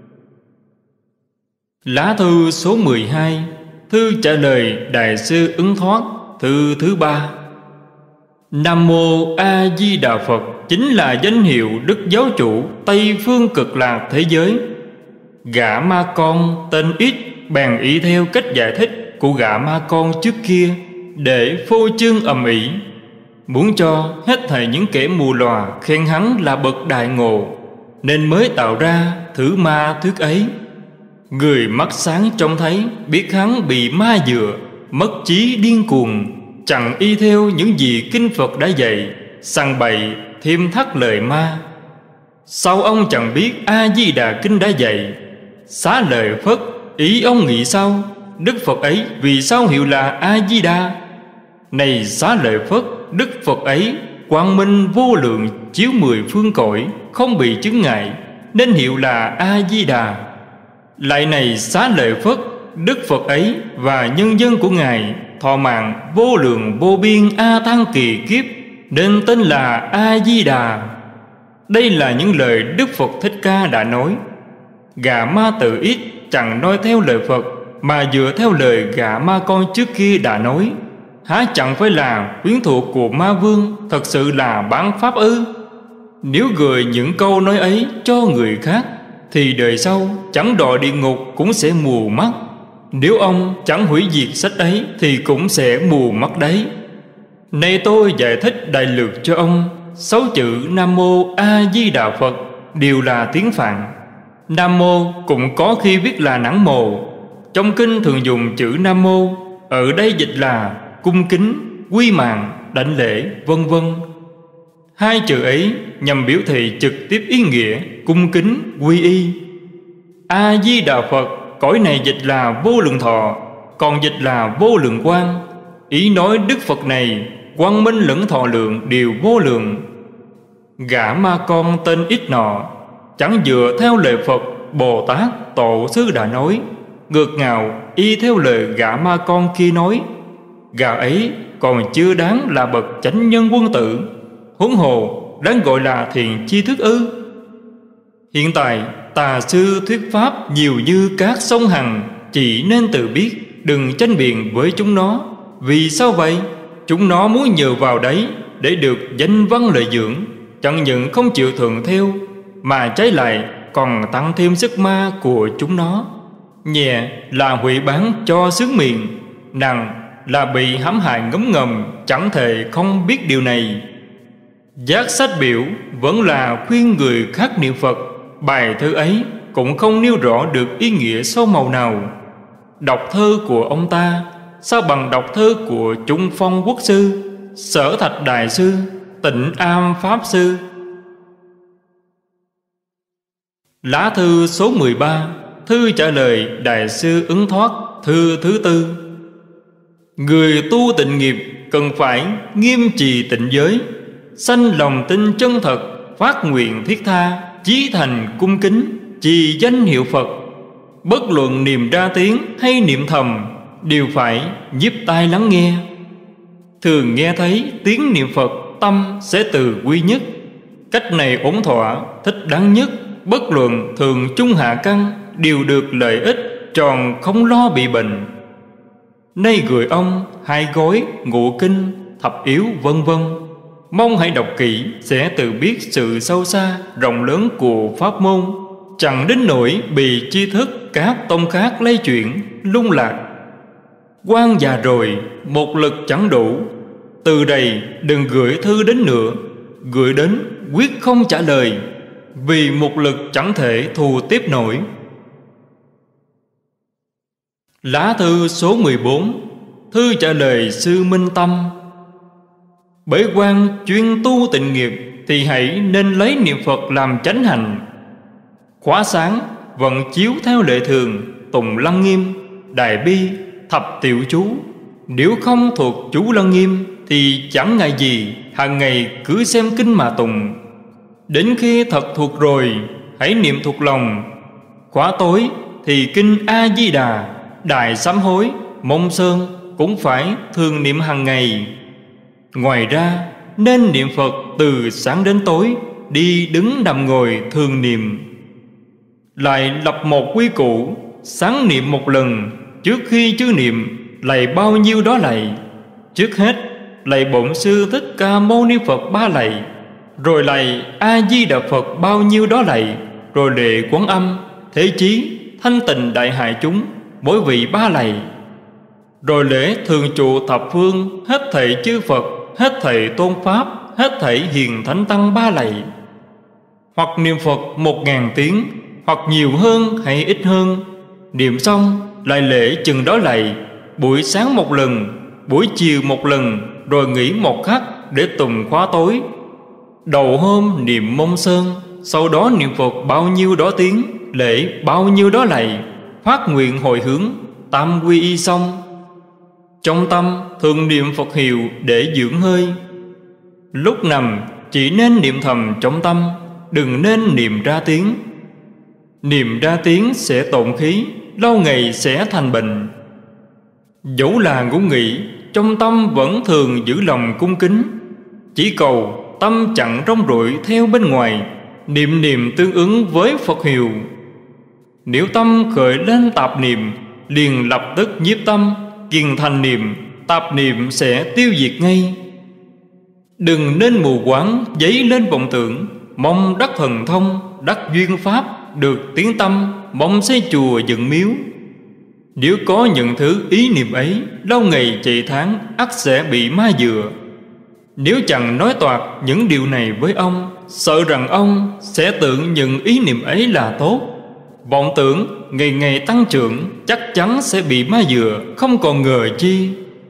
Lá thư số mười hai, thư trả lời Đại sư Ứng Thoát, thư thứ ba. Nam Mô A Di Đà Phật chính là danh hiệu Đức Giáo Chủ Tây Phương Cực Lạc thế giới. Gã ma con tên ít bèn ý theo cách giải thích của gã ma con trước kia để phô trương ầm ĩ, muốn cho hết thảy những kẻ mù lòa khen hắn là bậc đại ngộ, nên mới tạo ra thử ma thuyết ấy. Người mắt sáng trông thấy biết hắn bị ma dựa, mất trí điên cuồng, chẳng y theo những gì kinh Phật đã dạy, sằng bậy thêm thắt lời ma. Sao ông chẳng biết A-di-đà kinh đã dạy? Xá lợi Phất, ý ông nghĩ sao? Đức Phật ấy vì sao hiệu là A-di-đà? Này Xá lợi Phất, Đức Phật ấy quang minh vô lượng, chiếu mười phương cõi, không bị chướng ngại, nên hiệu là A-di-đà. Lại này Xá lợi Phất, Đức Phật ấy và nhân dân của Ngài thọ mạng vô lượng vô biên A Tăng kỳ kiếp, nên tên là A-di-đà. Đây là những lời Đức Phật Thích Ca đã nói. Gà ma tự ít chẳng nói theo lời Phật, mà dựa theo lời gà ma con trước kia đã nói, há chẳng phải là quyến thuộc của ma vương, thật sự là bán pháp ư? Nếu gửi những câu nói ấy cho người khác, thì đời sau chẳng đọa địa ngục cũng sẽ mù mắt. Nếu ông chẳng hủy diệt sách ấy, thì cũng sẽ mù mắt đấy. Nay tôi giải thích đại lược cho ông. Sáu chữ Nam Mô A Di Đà Phật đều là tiếng Phạn. Nam Mô cũng có khi viết là nẵng mồ. Trong kinh thường dùng chữ Nam Mô, ở đây dịch là cung kính, quy mạng, đảnh lễ, vân vân. Hai chữ ấy nhằm biểu thị trực tiếp ý nghĩa cung kính, quy y. A Di Đà Phật, cõi này dịch là vô lượng thọ, còn dịch là vô lượng quang. Ý nói Đức Phật này quang minh lẫn thọ lượng đều vô lượng. Gã ma con tên ít nọ chẳng dựa theo lời Phật Bồ Tát Tổ sư đã nói, ngược ngào y theo lời gã ma con kia nói. Gã ấy còn chưa đáng là bậc chánh nhân quân tử, huống hồ đáng gọi là thiền chi thức ư? Hiện tại tà sư thuyết pháp nhiều như các sông Hằng, chỉ nên tự biết, đừng tranh biện với chúng nó. Vì sao vậy? Chúng nó muốn nhờ vào đấy để được danh văn lợi dưỡng, chẳng những không chịu thuận theo, mà trái lại còn tăng thêm sức ma của chúng nó. Nhẹ là hủy bán cho sướng miệng, nặng là bị hãm hại ngấm ngầm, chẳng thể không biết điều này. Giác sách biểu vẫn là khuyên người khác niệm Phật. Bài thơ ấy cũng không nêu rõ được ý nghĩa sâu màu nào. Đọc thơ của ông ta sao bằng đọc thơ của Trung Phong Quốc sư, Sở Thạch Đại sư, Tịnh Am Pháp sư. Lá thư số mười ba, thư trả lời Đại sư Ứng Thoát, thư thứ tư. Người tu tịnh nghiệp cần phải nghiêm trì tịnh giới, sanh lòng tin chân thật, phát nguyện thiết tha, chí thành cung kính, trì danh hiệu Phật. Bất luận niệm ra tiếng hay niệm thầm, đều phải nhiếp tai lắng nghe. Thường nghe thấy tiếng niệm Phật, tâm sẽ từ quy nhất. Cách này ổn thỏa, thích đáng nhất. Bất luận thường trung hạ căn, đều được lợi ích, tròn không lo bị bệnh. Nay gửi ông hai gói ngũ kinh, thập yếu vân vân. Mong hãy đọc kỹ, sẽ tự biết sự sâu xa, rộng lớn của pháp môn. Chẳng đến nỗi bị tri thức các tông khác lay chuyển, lung lạc. Quan già rồi, một lực chẳng đủ. Từ đây đừng gửi thư đến nữa. Gửi đến quyết không trả lời, vì một lực chẳng thể thù tiếp nổi. Lá thư số mười bốn, thư trả lời sư Minh Tâm. Bế quan chuyên tu tịnh nghiệp, thì hãy nên lấy niệm Phật làm chánh hành. Khóa sáng vận chiếu theo lệ thường, tùng Lăng Nghiêm, Đại Bi, thập tiểu chú. Nếu không thuộc chú Lăng Nghiêm thì chẳng ngại gì, hàng ngày cứ xem kinh mà tùng. Đến khi thật thuộc rồi, hãy niệm thuộc lòng. Khóa tối thì kinh A Di Đà, Đại Sám Hối, Mông Sơn cũng phải thường niệm hàng ngày. Ngoài ra nên niệm Phật từ sáng đến tối, đi đứng nằm ngồi thường niệm. Lại lập một quy củ, sáng niệm một lần, trước khi chưa niệm lạy bao nhiêu đó lạy. Trước hết lạy Bổn Sư Thích Ca Mâu Ni Phật ba lạy, rồi lạy A Di Đà Phật bao nhiêu đó lạy, rồi lệ Quán Âm, Thế Chí, Thanh Tịnh Đại Hải chúng mỗi vị ba lạy, rồi lễ thường trụ thập phương hết thảy chư Phật, hết thảy tôn pháp, hết thảy hiền thánh tăng ba lạy. Hoặc niệm Phật một ngàn tiếng, hoặc nhiều hơn hay ít hơn. Niệm xong lại lễ chừng đó lạy, buổi sáng một lần, buổi chiều một lần, rồi nghỉ một khắc để tùng khóa tối. Đầu hôm niệm Mông Sơn, sau đó niệm Phật bao nhiêu đó tiếng, lễ bao nhiêu đó lạy, phát nguyện hồi hướng, tam quy y xong. Trong tâm thường niệm Phật hiệu để dưỡng hơi. Lúc nằm chỉ nên niệm thầm trong tâm, đừng nên niệm ra tiếng. Niệm ra tiếng sẽ tổn khí, lâu ngày sẽ thành bệnh. Dẫu là ngủ nghỉ, trong tâm vẫn thường giữ lòng cung kính, chỉ cầu tâm chẳng rong ruổi theo bên ngoài, niệm niệm tương ứng với Phật hiệu. Nếu tâm khởi lên tạp niệm, liền lập tức nhiếp tâm, kiền thành niệm, tạp niệm sẽ tiêu diệt ngay. Đừng nên mù quáng dấy lên vọng tưởng, mong đắc thần thông, đắc duyên pháp, được tiếng tâm, mong xây chùa dựng miếu. Nếu có những thứ ý niệm ấy, lâu ngày chạy tháng, ắt sẽ bị ma dựa. Nếu chẳng nói toạc những điều này với ông, sợ rằng ông sẽ tưởng những ý niệm ấy là tốt. Vọng tưởng ngày ngày tăng trưởng, chắc chắn sẽ bị ma dựa, không còn ngờ chi.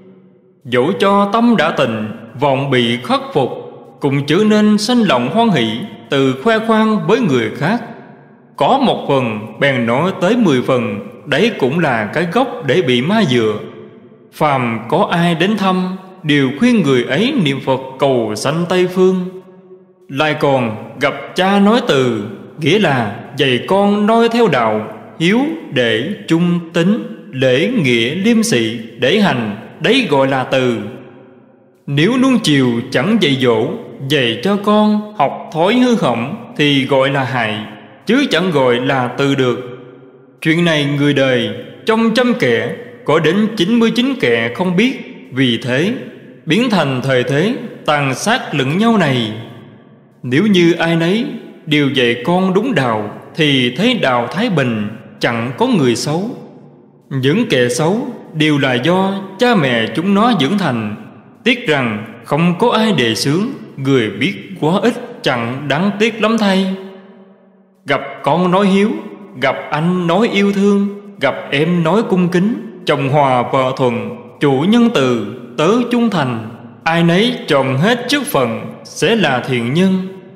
Dẫu cho tâm đã tịnh, vọng bị khắc phục, cũng chớ nên sanh lòng hoan hỷ, từ khoe khoang với người khác. Có một phần bèn nói tới mười phần, đấy cũng là cái gốc để bị ma dựa. Phàm có ai đến thăm, đều khuyên người ấy niệm Phật cầu sanh Tây Phương. Lại còn gặp cha nói từ, nghĩa là dạy con noi theo đạo, hiếu để trung tín, lễ nghĩa liêm sĩ để hành, đấy gọi là từ. Nếu nuông chiều chẳng dạy dỗ, dạy cho con học thói hư hỏng thì gọi là hại, chứ chẳng gọi là từ được. Chuyện này người đời trong trăm kẻ có đến chín mươi chín kẻ không biết, vì thế biến thành thời thế tàn sát lẫn nhau này. Nếu như ai nấy đều dạy con đúng đạo, thì thấy đạo thái bình, chẳng có người xấu. Những kẻ xấu đều là do cha mẹ chúng nó dưỡng thành. Tiếc rằng không có ai đề xướng, người biết quá ít, chẳng đáng tiếc lắm thay. Gặp con nói hiếu, gặp anh nói yêu thương, gặp em nói cung kính, chồng hòa vợ thuận, chủ nhân từ, tớ trung thành, ai nấy tròn hết chức phận, sẽ là thiện nhân.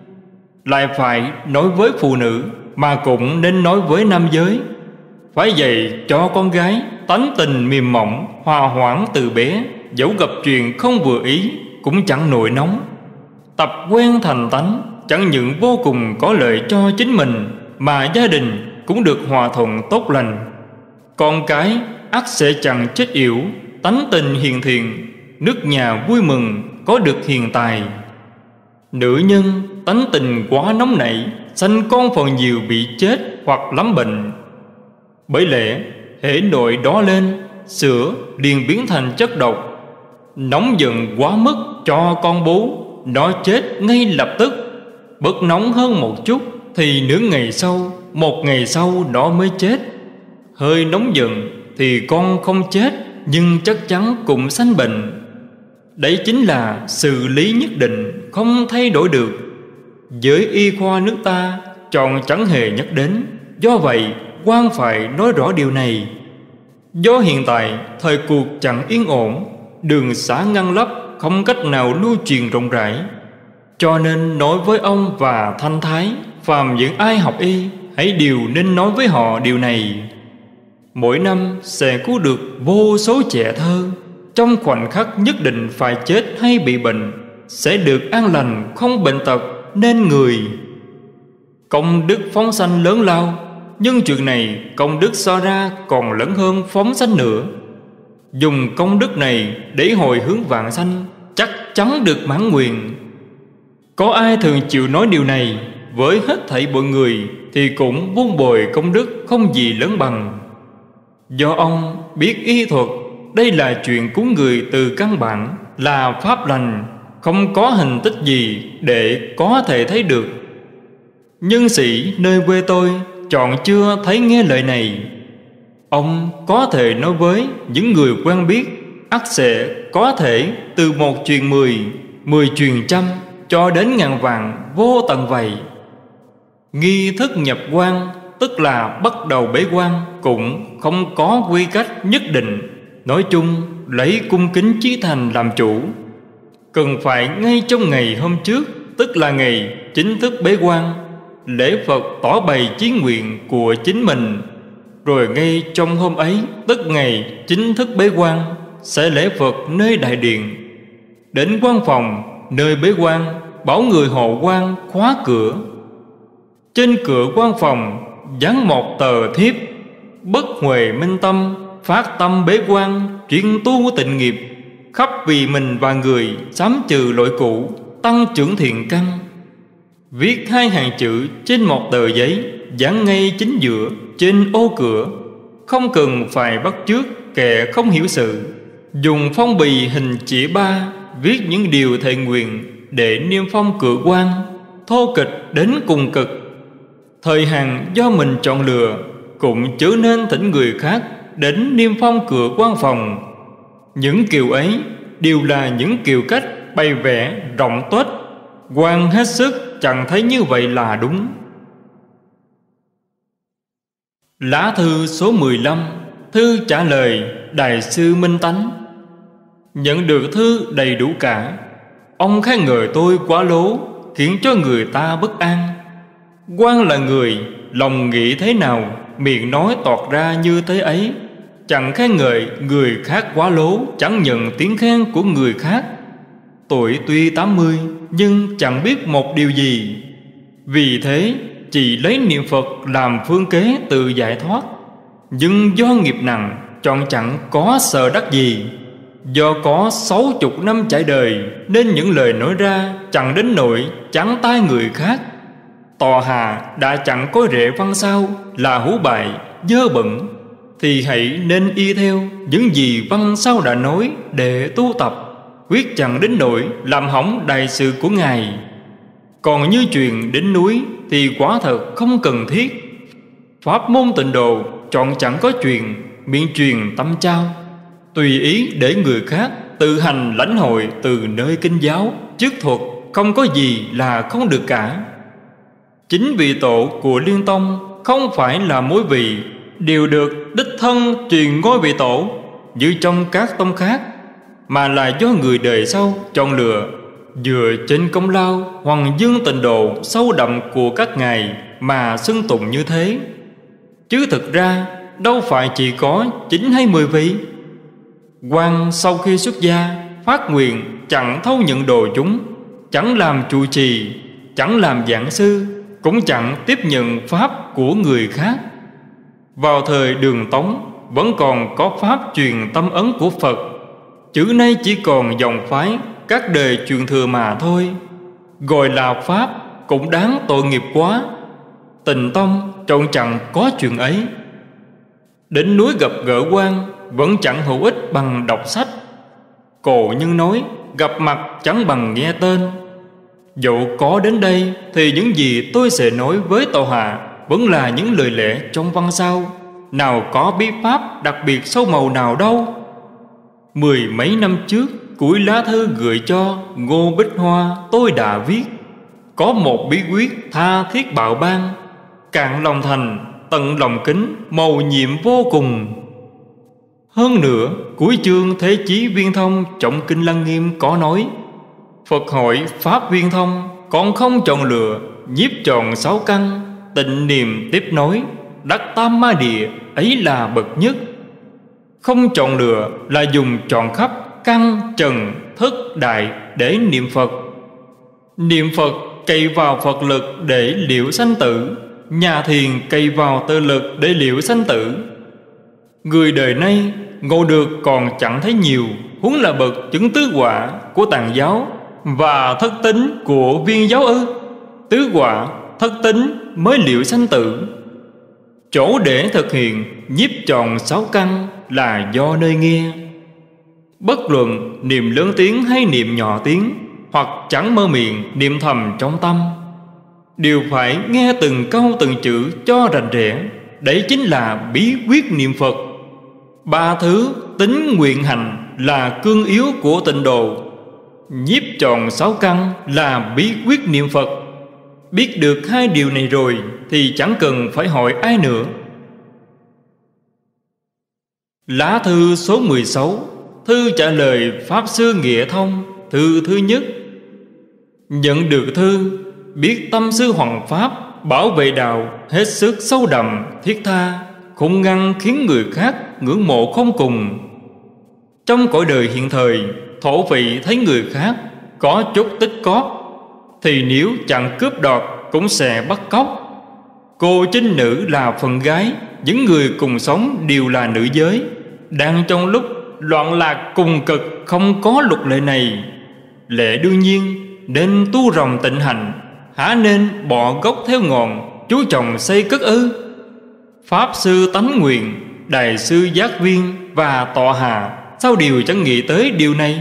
Lại phải nói với phụ nữ, mà cũng nên nói với nam giới. Phải dạy cho con gái tánh tình mềm mỏng, hòa hoãn từ bé, dẫu gặp chuyện không vừa ý cũng chẳng nổi nóng. Tập quen thành tánh, chẳng những vô cùng có lợi cho chính mình, mà gia đình cũng được hòa thuận tốt lành. Con cái ắt sẽ chẳng chết yểu, tánh tình hiền thiện, nước nhà vui mừng có được hiền tài. Nữ nhân tánh tình quá nóng nảy, sanh con phần nhiều bị chết hoặc lắm bệnh. Bởi lẽ hễ nội đó lên, sữa liền biến thành chất độc. Nóng giận quá mức cho con bú, nó chết ngay lập tức. Bớt nóng hơn một chút thì nửa ngày sau, một ngày sau nó mới chết. Hơi nóng giận thì con không chết, nhưng chắc chắn cũng sanh bệnh. Đấy chính là sự lý nhất định, không thay đổi được. Giới y khoa nước ta chọn chẳng hề nhắc đến. Do vậy quan phải nói rõ điều này. Do hiện tại thời cuộc chẳng yên ổn, đường xá ngăn lấp, không cách nào lưu truyền rộng rãi, cho nên nói với ông và Thanh Thái, phàm những ai học y, hãy đều nên nói với họ điều này. Mỗi năm sẽ cứu được vô số trẻ thơ, trong khoảnh khắc nhất định phải chết hay bị bệnh, sẽ được an lành không bệnh tật nên người. Công đức phóng sanh lớn lao, nhưng chuyện này công đức so ra còn lớn hơn phóng sanh nữa. Dùng công đức này để hồi hướng vạn sanh, chắc chắn được mãn nguyện. Có ai thường chịu nói điều này với hết thảy mọi người, thì cũng vun bồi công đức không gì lớn bằng. Do ông biết y thuật, đây là chuyện cứu người từ căn bản, là pháp lành, không có hình tích gì để có thể thấy được. Nhân sĩ nơi quê tôi chọn chưa thấy nghe lời này. Ông có thể nói với những người quen biết, ắt sẽ có thể từ một truyền mười, mười truyền trăm, cho đến ngàn vàng vô tận vậy. Nghi thức nhập quan, tức là bắt đầu bế quan, cũng không có quy cách nhất định. Nói chung lấy cung kính chí thành làm chủ. Cần phải ngay trong ngày hôm trước, tức là ngày chính thức bế quan. lễ Phật tỏ bày chí nguyện của chính mình. Rồi ngay trong hôm ấy, tức ngày chính thức bế quan, sẽ lễ Phật nơi đại điện. Đến quan phòng nơi bế quan, bảo người hộ quan khóa cửa. Trên cửa quan phòng dán một tờ thiếp: bất huề minh tâm, phát tâm bế quan, chuyên tu tịnh nghiệp, khắp vì mình và người, sám trừ lỗi cũ, tăng trưởng thiện căn. Viết hai hàng chữ trên một tờ giấy, dán ngay chính giữa trên ô cửa, không cần phải bắt chước kẻ không hiểu sự. Dùng phong bì hình chĩa ba viết những điều thệ nguyện để niêm phong cửa quan, thô kịch đến cùng cực. Thời hạn do mình chọn lựa, cũng chớ nên thỉnh người khác đến niêm phong cửa quan phòng. Những kiều ấy đều là những kiều cách bày vẽ rộng tuếch, quan hết sức chẳng thấy như vậy là đúng. Lá thư số mười lăm. Thư trả lời Đại sư Minh Tánh. Nhận được thư đầy đủ cả. Ông khen ngợi tôi quá lố, khiến cho người ta bất an. Quan là người, lòng nghĩ thế nào, miệng nói toạt ra như thế ấy. Chẳng khen ngợi người khác quá lố, chẳng nhận tiếng khen của người khác. Tuổi tuy tám mươi, nhưng chẳng biết một điều gì. Vì thế chỉ lấy niệm Phật làm phương kế tự giải thoát. Nhưng do nghiệp nặng, chọn chẳng có sợ đắc gì. Do có sáu chục năm trải đời, nên những lời nói ra chẳng đến nỗi chán tai người khác. Tòa hà đã chẳng có rễ văn sao là hủ bại, dơ bẩn, thì hãy nên y theo những gì văn sao đã nói để tu tập, quyết chẳng đến nỗi làm hỏng đại sự của Ngài. Còn như chuyện đến núi thì quả thật không cần thiết. Pháp môn tịnh độ chọn chẳng có chuyện miệng truyền tâm trao, tùy ý để người khác tự hành lãnh hội từ nơi kinh giáo chức thuật, không có gì là không được cả. Chính vị tổ của Liên Tông không phải là mỗi vị đều được đích thân truyền ngôi vị tổ như trong các tông khác, mà là do người đời sau chọn lựa, dựa trên công lao hoàng dương tịnh độ sâu đậm của các ngài mà xưng tụng như thế. Chứ thực ra đâu phải chỉ có chín hay mười vị. Quan sau khi xuất gia phát nguyện chẳng thâu nhận đồ chúng, chẳng làm trụ trì, chẳng làm giảng sư, cũng chẳng tiếp nhận pháp của người khác. Vào thời Đường Tống vẫn còn có pháp truyền tâm ấn của Phật, chữ nay chỉ còn dòng phái các đời truyền thừa mà thôi. Gọi là pháp cũng đáng tội nghiệp quá. Tịnh Tông trọn chẳng có chuyện ấy. Đến núi gặp gỡ quan vẫn chẳng hữu ích bằng đọc sách. Cổ nhân nói gặp mặt chẳng bằng nghe tên. Dẫu có đến đây thì những gì tôi sẽ nói với tòa hạ vẫn là những lời lẽ trong văn sao, nào có bí pháp đặc biệt sâu màu nào đâu. Mười mấy năm trước, cuối lá thư gửi cho Ngô Bích Hoa tôi đã viết: có một bí quyết tha thiết bạo ban, cạn lòng thành, tận lòng kính, mầu nhiệm vô cùng. Hơn nữa, cuối chương Thế Chí Viên Thông trọng kinh Lăng Nghiêm có nói: Phật hỏi pháp viên thông, còn không chọn lựa, nhiếp tròn sáu căn, tịnh niệm tiếp nối, đắc tam ma địa, ấy là bậc nhất. Không chọn lựa là dùng tròn khắp căn trần thức đại để niệm Phật. Niệm Phật cậy vào Phật lực để liễu sanh tử, nhà thiền cậy vào tự lực để liễu sanh tử. Người đời nay ngộ được còn chẳng thấy nhiều, huống là bậc chứng tứ quả của Tạng giáo và thất tính của Viên giáo ư? Tứ quả thất tính mới liễu sanh tử. Chỗ để thực hiện nhiếp tròn sáu căn là do nơi nghe. Bất luận niệm lớn tiếng hay niệm nhỏ tiếng, hoặc chẳng mơ miệng niệm thầm trong tâm, đều phải nghe từng câu từng chữ cho rành rẽ. Đấy chính là bí quyết niệm Phật. Ba thứ tính nguyện hành là cương yếu của tịnh độ. Nhiếp tròn sáu căn là bí quyết niệm Phật. Biết được hai điều này rồi thì chẳng cần phải hỏi ai nữa. Lá thư số mười sáu. Thư trả lời Pháp Sư Nghĩa Thông. Thư thứ nhất. Nhận được thư, biết tâm sư Hoàng Pháp bảo vệ đạo hết sức sâu đậm, thiết tha, không ngăn khiến người khác ngưỡng mộ không cùng. Trong cõi đời hiện thời, thổ phỉ thấy người khác có chút tích cóp thì nếu chẳng cướp đoạt cũng sẽ bắt cóc. Cô trinh nữ là phần gái, những người cùng sống đều là nữ giới. Đang trong lúc loạn lạc cùng cực, không có luật lệ này, lẽ đương nhiên nên tu rồng tịnh hành, há nên bỏ gốc theo ngọn, chú trọng xây cất ư? Pháp sư Tánh Nguyện, Đại sư Giác Viên và Tọa Hà sao điều chẳng nghĩ tới điều này?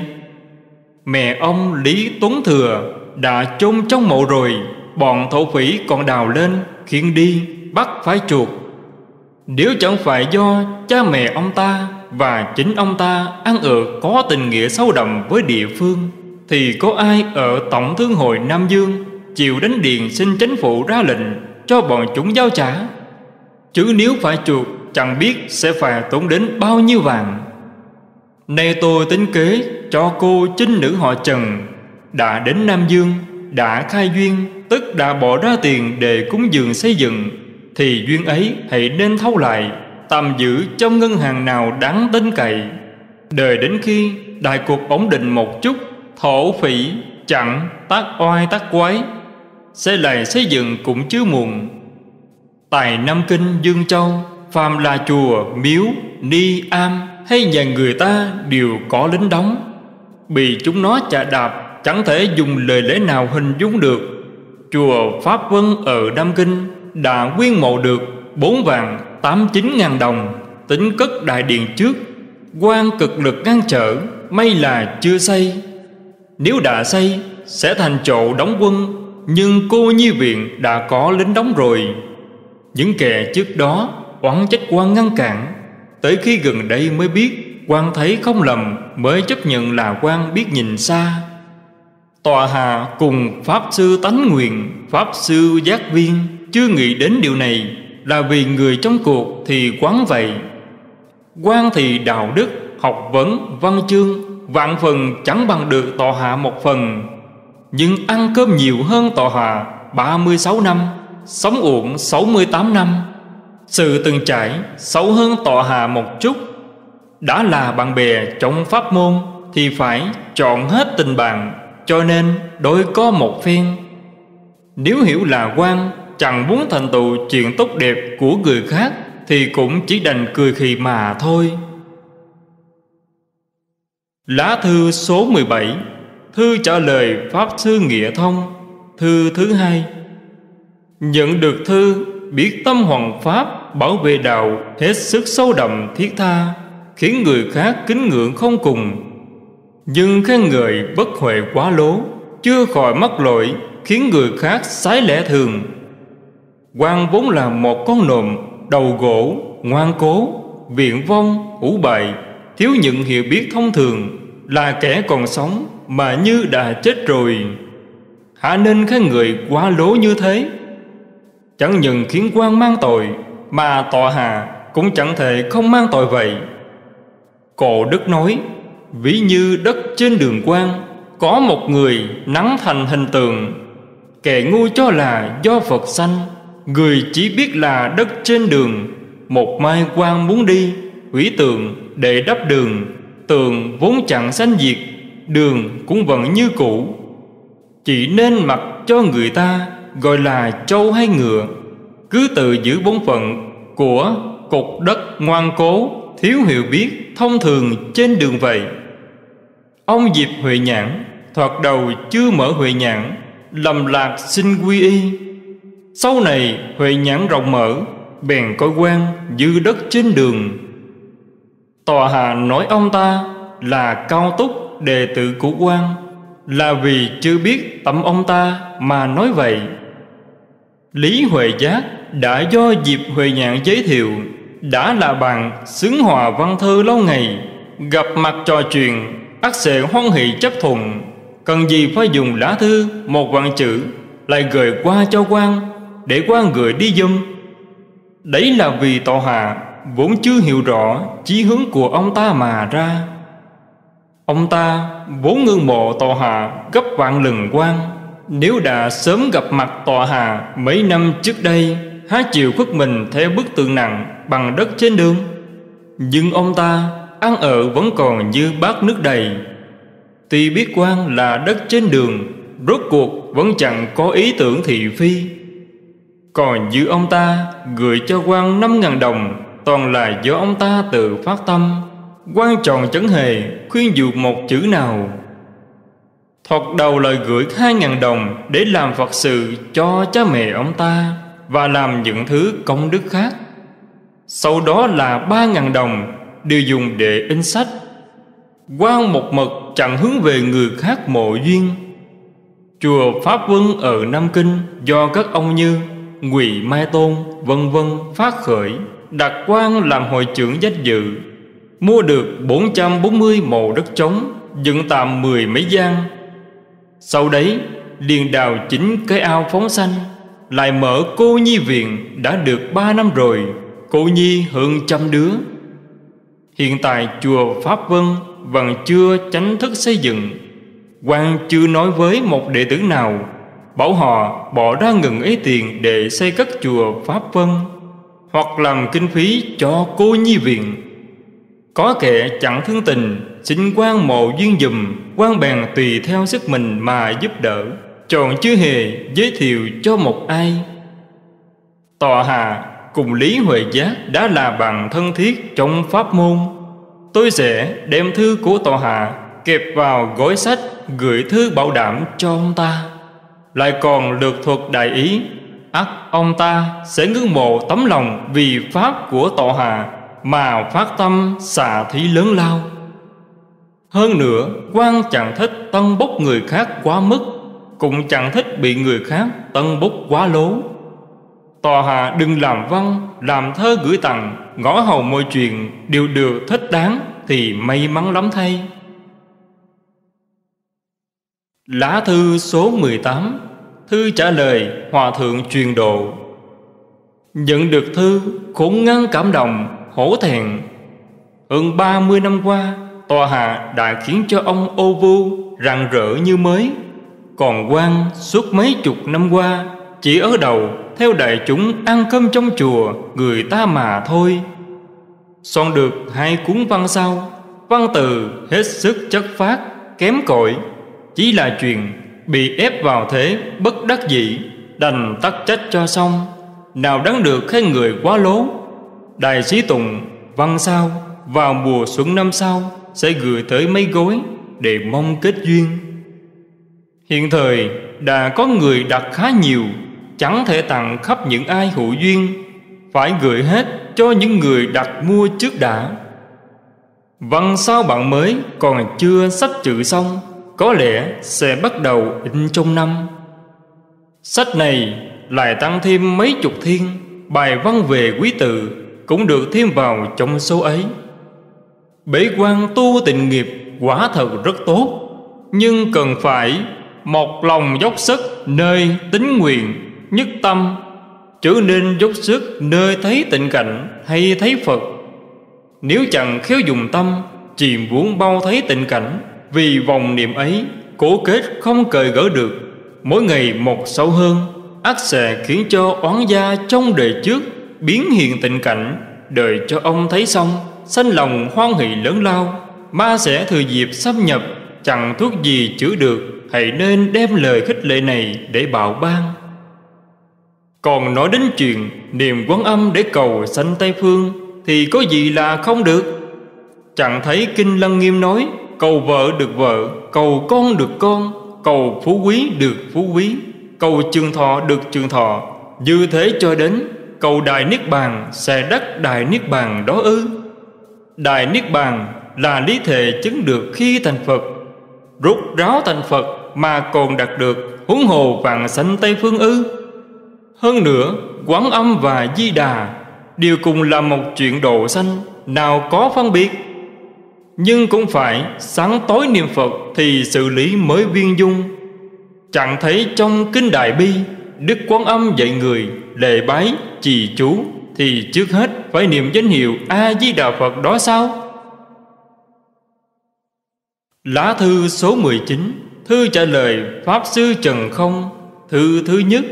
Mẹ ông Lý Tuấn Thừa đã chôn trong mộ rồi, bọn thổ phỉ còn đào lên khiêng đi bắt phải chuột. Nếu chẳng phải do cha mẹ ông ta và chính ông ta ăn ở có tình nghĩa sâu đậm với địa phương, thì có ai ở Tổng Thương hội Nam Dương chịu đánh điện xin chính phủ ra lệnh cho bọn chúng giao trả? Chứ nếu phải chuột, chẳng biết sẽ phải tốn đến bao nhiêu vàng. Nay tôi tính kế cho cô trinh nữ họ Trần đã đến Nam Dương, đã khai duyên, tức đã bỏ ra tiền để cúng dường xây dựng, thì duyên ấy hãy nên thâu lại, tạm giữ trong ngân hàng nào đáng tin cậy. Đợi đến khi đại cuộc ổn định một chút, thổ phỉ chẳng tác oai tác quái, sẽ lại xây dựng cũng chưa muộn. Tại Nam Kinh, Dương Châu, phàm là chùa, miếu, ni, am hay nhà người ta đều có lính đóng. Bị chúng nó chà đạp, chẳng thể dùng lời lẽ nào hình dung được. Chùa Pháp Vân ở Nam Kinh đã quyên mộ được bốn vạn tám chín ngàn đồng, tính cất đại điện trước. Quan cực lực ngăn trở, may là chưa xây. Nếu đã xây sẽ thành chỗ đóng quân, nhưng cô nhi viện đã có lính đóng rồi. Những kẻ trước đó oán trách quan ngăn cản, tới khi gần đây mới biết quan thấy không lầm, mới chấp nhận là quan biết nhìn xa. Tọa Hà cùng Pháp sư Tánh Nguyện, Pháp sư Giác Viên chưa nghĩ đến điều này, là vì người trong cuộc thì quán vậy. Quan thì đạo đức, học vấn, văn chương vạn phần chẳng bằng được Tọa Hà một phần, nhưng ăn cơm nhiều hơn Tọa Hà ba mươi sáu năm, sống uổng sáu mươi tám năm. Sự từng trải xấu hơn Tọa Hà một chút. Đã là bạn bè trong pháp môn thì phải chọn hết tình bạn, cho nên đôi có một phen. Nếu hiểu là quan chẳng muốn thành tựu chuyện tốt đẹp của người khác, thì cũng chỉ đành cười khì mà thôi. Lá thư số mười bảy. Thư trả lời Pháp sư Nghĩa Thông. Thư thứ hai. Nhận được thư, biết tâm hoằng Pháp bảo vệ đạo hết sức sâu đậm thiết tha, khiến người khác kính ngưỡng không cùng. Nhưng khen ngợi bất huệ quá lố, chưa khỏi mắc lỗi, khiến người khác sái lẽ thường. Quan vốn là một con nộm, đầu gỗ, ngoan cố, viện vong, hủ bại, thiếu những hiểu biết thông thường, là kẻ còn sống mà như đã chết rồi. Hả nên khen người quá lố như thế? Chẳng những khiến quan mang tội, mà Tọa Hà cũng chẳng thể không mang tội vậy. Cổ Đức nói, ví như đất trên đường quan, có một người nắng thành hình tượng. Kẻ ngu cho là do Phật sanh, người chỉ biết là đất trên đường. Một mai quan muốn đi, hủy tượng để đắp đường. Tượng vốn chẳng sanh diệt, đường cũng vẫn như cũ. Chỉ nên mặc cho người ta gọi là trâu hay ngựa, cứ tự giữ bổn phận của cục đất ngoan cố, thiếu hiểu biết thông thường trên đường vậy. Ông Diệp Huệ Nhãn thoạt đầu chưa mở Huệ Nhãn, lầm lạc xin quy y. Sau này Huệ Nhãn rộng mở, bèn coi quan dư đất trên đường. Tọa Hà nói ông ta là cao túc đệ tử của quan, là vì chưa biết tâm ông ta mà nói vậy. Lý Huệ Giác đã do Diệp Huệ Nhãn giới thiệu, đã là bạn xứng hòa văn thơ lâu ngày, gặp mặt trò chuyện ắt sẽ hoan hỷ chấp thuận. Cần gì phải dùng lá thư một vạn chữ lại gửi qua cho quan, để quan gửi đi giùm. Đấy là vì Tọa Hà vốn chưa hiểu rõ chí hướng của ông ta mà ra. Ông ta vốn ngưỡng mộ Tọa Hà gấp vạn lần quan, nếu đã sớm gặp mặt tọa Hà mấy năm trước đây, há chịu khuất mình theo bức tượng nặng bằng đất trên đường. Nhưng ông ta ăn ở vẫn còn như bát nước đầy. Tuy biết quan là đất trên đường, rốt cuộc vẫn chẳng có ý tưởng thị phi. Còn như ông ta gửi cho quan năm ngàn đồng, toàn là do ông ta tự phát tâm. Quan tròn chẳng hề khuyên dụ một chữ nào. Thoạt đầu lời gửi hai ngàn đồng để làm Phật sự cho cha mẹ ông ta và làm những thứ công đức khác. Sau đó là ba ngàn đồng đều dùng để in sách. Quan một mực chẳng hướng về người khác mộ duyên. Chùa Pháp Vân ở Nam Kinh do các ông như Ngụy Mai Tôn vân vân phát khởi, đặt quan làm hội trưởng danh dự, mua được bốn trăm bốn mươi mộ đất trống, dựng tạm mười mấy gian. Sau đấy liền đào chính cái ao phóng sanh, lại mở cô nhi viện đã được ba năm rồi, cô nhi hơn trăm đứa. Hiện tại chùa Pháp Vân vẫn chưa chính thức xây dựng. Quan chưa nói với một đệ tử nào bảo họ bỏ ra ngừng ấy tiền để xây cất chùa Pháp Vân, hoặc làm kinh phí cho cô nhi viện. Có kẻ chẳng thương tình xin quan mộ duyên dùm, quan bèn tùy theo sức mình mà giúp đỡ, chọn chưa hề giới thiệu cho một ai. Tọa Hà cùng Lý Huệ Giác đã là bạn thân thiết trong pháp môn. Tôi sẽ đem thư của tọa Hà kẹp vào gói sách gửi thư bảo đảm cho ông ta. Lại còn lược thuật đại ý, ắt ông ta sẽ ngưỡng mộ tấm lòng vì pháp của tọa Hà mà phát tâm xả thí lớn lao. Hơn nữa, quan chẳng thích tân bốc người khác quá mức, cũng chẳng thích bị người khác tân bốc quá lố. Tọa Hà đừng làm văn, làm thơ gửi tặng, ngõ hầu mọi chuyện đều được thích đáng thì may mắn lắm thay. Lá thư số mười tám. Thư trả lời Hòa Thượng Truyền Độ. Nhận được thư, khốn ngăn cảm động, hổ thẹn. Hơn ba mươi năm qua, tọa Hà đã khiến cho ông ô vu rạng rỡ như mới. Còn quan suốt mấy chục năm qua chỉ ở đầu theo đại chúng ăn cơm trong chùa người ta mà thôi. Soạn được hai cuốn văn sau, văn từ hết sức chất phác, kém cỏi, chỉ là chuyện bị ép vào thế bất đắc dĩ, đành tắc trách cho xong. Nào đáng được khen người quá lố. Đại sĩ Tùng văn sau vào mùa xuân năm sau sẽ gửi tới mấy gối để mong kết duyên. Hiện thời đã có người đặt khá nhiều, chẳng thể tặng khắp những ai hữu duyên, phải gửi hết cho những người đặt mua trước đã. Văn sau bản mới còn chưa sắp chữ xong, có lẽ sẽ bắt đầu in trong năm. Sách này lại tăng thêm mấy chục thiên, bài văn về quý tự cũng được thêm vào trong số ấy. Bế quan tu tịnh nghiệp quả thật rất tốt, nhưng cần phải một lòng dốc sức nơi tín nguyện nhất tâm, chứ nên dốc sức nơi thấy tịnh cảnh hay thấy Phật. Nếu chẳng khéo dùng tâm, chỉ muốn bao thấy tịnh cảnh, vì vòng niệm ấy cố kết không cởi gỡ được, mỗi ngày một sâu hơn, ắt sẽ khiến cho oán gia trong đời trước biến hiện tịnh cảnh. Đợi cho ông thấy xong, sanh lòng hoan hỷ lớn lao, ma sẽ thừa dịp xâm nhập, chẳng thuốc gì chữa được. Hãy nên đem lời khích lệ này để bạo ban. Còn nói đến chuyện niệm Quán Âm để cầu sanh Tây Phương thì có gì là không được. Chẳng thấy Kinh Lăng Nghiêm nói cầu vợ được vợ, cầu con được con, cầu phú quý được phú quý, cầu trường thọ được trường thọ, như thế cho đến cầu Đại Niết Bàn sẽ đắc Đại Niết Bàn đó ư? Đại Niết Bàn là lý thể chứng được khi thành Phật, rốt ráo thành Phật mà còn đạt được, huống hồ vạn sanh Tây Phương ư? Hơn nữa, Quán Âm và Di Đà đều cùng là một chuyện độ sanh, nào có phân biệt. Nhưng cũng phải sáng tối niệm Phật thì xử lý mới viên dung. Chẳng thấy trong Kinh Đại Bi, Đức Quán Âm dạy người lễ bái trì chú thì trước hết phải niệm danh hiệu A Di Đà Phật đó sao? Lá thư số mười chín. Thư trả lời Pháp Sư Trần Không. Thư thứ nhất.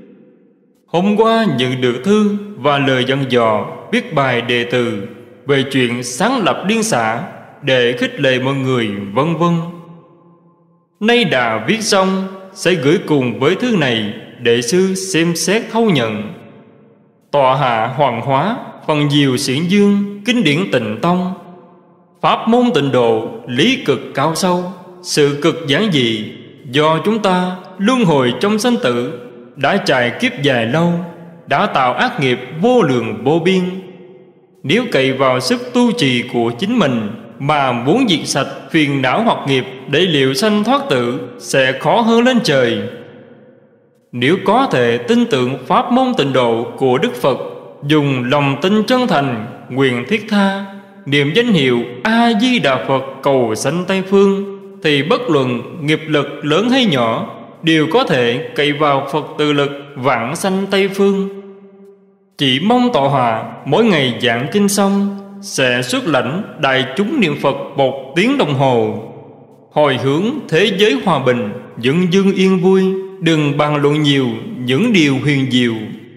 Hôm qua nhận được thư và lời dặn dò viết bài đề từ về chuyện sáng lập điên xã để khích lệ mọi người, vân vân. Nay đã viết xong, sẽ gửi cùng với thư này để sư xem xét thâu nhận. Tọa hạ Hoàng Hóa, phần diệu xiển dương, kinh điển Tịnh Tông. Pháp môn tịnh độ, lý cực cao sâu, sự cực giản dị, do chúng ta luân hồi trong sanh tử, đã trải kiếp dài lâu, đã tạo ác nghiệp vô lượng vô biên. Nếu cậy vào sức tu trì của chính mình mà muốn diệt sạch phiền não hoặc nghiệp để liệu sanh thoát tử, sẽ khó hơn lên trời. Nếu có thể tin tưởng pháp môn tịnh độ của Đức Phật, dùng lòng tin chân thành, nguyện thiết tha, niệm danh hiệu A Di Đà Phật cầu sanh Tây phương, thì bất luận nghiệp lực lớn hay nhỏ đều có thể cậy vào Phật tự lực vãng sanh Tây phương. Chỉ mong tọa hòa mỗi ngày giảng kinh xong sẽ xuất lãnh đại chúng niệm Phật một tiếng đồng hồ, hồi hướng thế giới hòa bình, dân dương yên vui, đừng bàn luận nhiều những điều huyền diệu.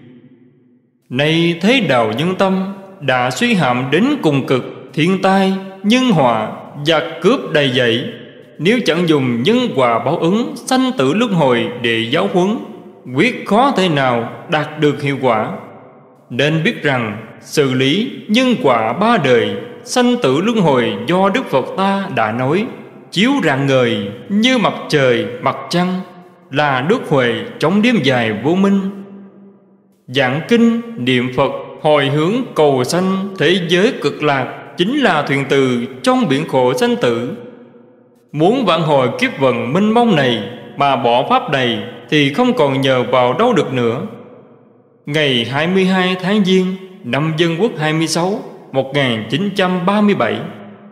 Nay thế đạo nhân tâm đã suy hạm đến cùng cực, thiên tai, nhân họa, giặc cướp đầy dẫy. Nếu chẳng dùng nhân quả báo ứng, sanh tử luân hồi để giáo huấn, quyết khó thể nào đạt được hiệu quả. Nên biết rằng xử lý nhân quả ba đời, sanh tử luân hồi do Đức Phật ta đã nói, chiếu rạng ngời như mặt trời mặt trăng, là đức huệ trong đêm dài vô minh. Giảng kinh niệm Phật hồi hướng cầu sanh thế giới cực lạc, chính là thuyền từ trong biển khổ sanh tử. Muốn vãn hồi kiếp vận mênh mông này mà bỏ pháp này thì không còn nhờ vào đâu được nữa. Ngày hai mươi hai tháng Giêng năm Dân Quốc hai mươi sáu, một nghìn chín trăm ba mươi bảy.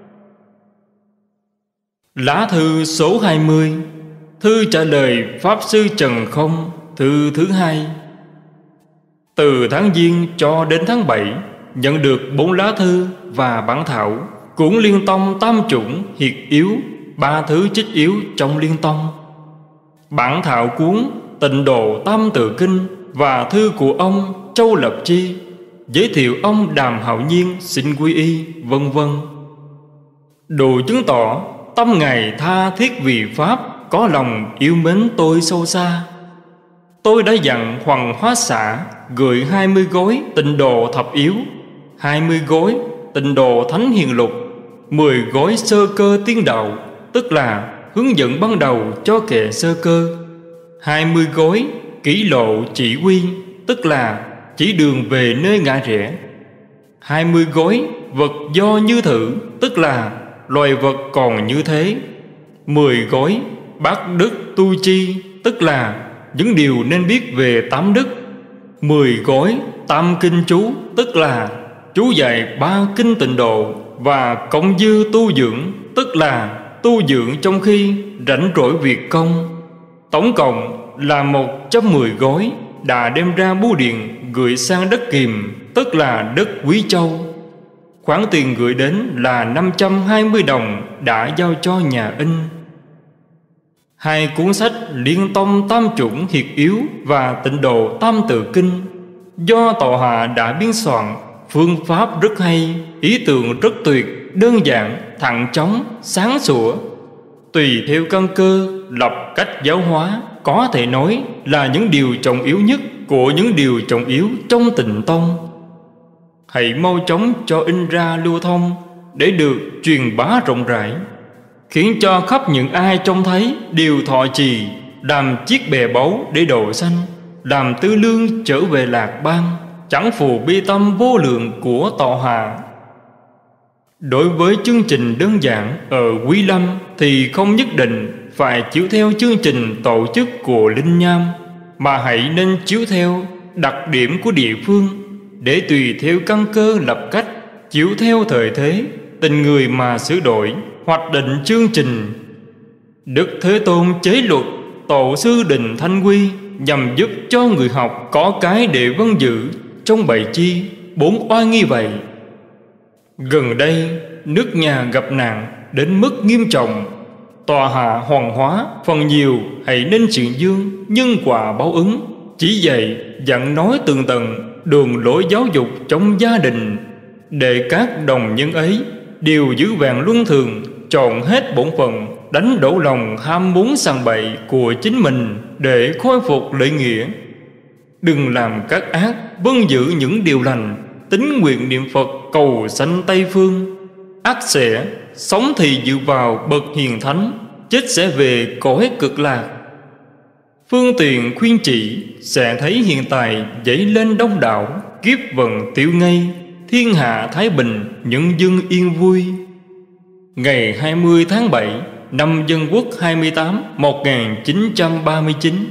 Lá thư số hai mươi. Thư trả lời Pháp Sư Trần Không. Thư thứ hai. Từ tháng Giêng cho đến tháng bảy, nhận được bốn lá thư và bản thảo cuốn Liên Tông Tam Chủng Hiệt Yếu, ba thứ trích yếu trong Liên Tông. Bản thảo cuốn Tịnh Độ Tam Tự Kinh và thư của ông Châu Lập Chi giới thiệu ông Đàm Hạo Nhiên xin quy y, vân vân. Đủ chứng tỏ tâm Ngài tha thiết vì Pháp, có lòng yêu mến tôi sâu xa. Tôi đã dặn Hoàng Hóa xã gửi hai mươi gói Tịnh Độ Thập Yếu, hai mươi gói Tịnh Độ Thánh Hiền Lục, mười gói Sơ Cơ Tiên Đạo, tức là hướng dẫn ban đầu cho kẻ sơ cơ, hai mươi gói Kỷ Lộ Chỉ Quy, tức là chỉ đường về nơi ngã rẽ, hai mươi gói Vật Do Như Thử, tức là loài vật còn như thế, mười gói Bát Đức Tu Chi, tức là những điều nên biết về tám đức, mười gói Tam Kinh Chú, tức là chú dạy ba kinh tịnh độ, và Cộng Dư Tu Dưỡng, tức là tu dưỡng trong khi rảnh rỗi việc công. Tổng cộng là một trăm mười gói đã đem ra bưu điện gửi sang đất Kiềm, tức là đất Quý Châu. Khoản tiền gửi đến là năm trăm hai mươi đồng đã giao cho nhà in. Hai cuốn sách Liên Tông Tam Chủng Hiệt Yếu và Tịnh Độ Tam Tự Kinh do tọa hạ đã biên soạn, phương pháp rất hay, ý tưởng rất tuyệt, đơn giản, thẳng chóng, sáng sủa. Tùy theo căn cơ, lập cách giáo hóa, có thể nói là những điều trọng yếu nhất của những điều trọng yếu trong Tịnh Tông. Hãy mau chóng cho in ra lưu thông để được truyền bá rộng rãi, khiến cho khắp những ai trông thấy đều thọ trì, làm chiếc bè báu để độ sanh, làm tư lương trở về lạc bang, chẳng phù bi tâm vô lượng của tọa hạ. Đối với chương trình đơn giản ở Quý Lâm thì không nhất định phải chiếu theo chương trình tổ chức của Linh Nham, mà hãy nên chiếu theo đặc điểm của địa phương, để tùy theo căn cơ lập cách, chiếu theo thời thế, tình người mà sửa đổi, hoạch định chương trình. Đức Thế Tôn chế luật, tổ sư Định Thanh Quy, nhằm giúp cho người học có cái để vân giữ trong bảy chi, bốn oai nghi vậy. Gần đây nước nhà gặp nạn đến mức nghiêm trọng, tòa hạ hoàng hóa, phần nhiều hãy nên chuyện dương, nhân quả báo ứng. Chỉ dạy dặn nói tường tận, đường lối giáo dục trong gia đình, để các đồng nhân ấy đều giữ vẹn luân thường, trọn hết bổn phận, đánh đổ lòng ham muốn sằng bậy của chính mình để khôi phục lễ nghĩa. Đừng làm các ác, vâng giữ những điều lành, tín nguyện niệm Phật cầu sanh Tây phương. Ác sẽ sống thì dự vào bậc hiền thánh, chết sẽ về cõi cực lạc. Phương tiện khuyên chỉ sẽ thấy hiện tại dậy lên đông đảo, kiếp vận tiêu ngay, thiên hạ thái bình, nhân dân yên vui. Ngày hai mươi tháng bảy năm Dân Quốc hai mươi tám một nghìn chín trăm ba mươi chín.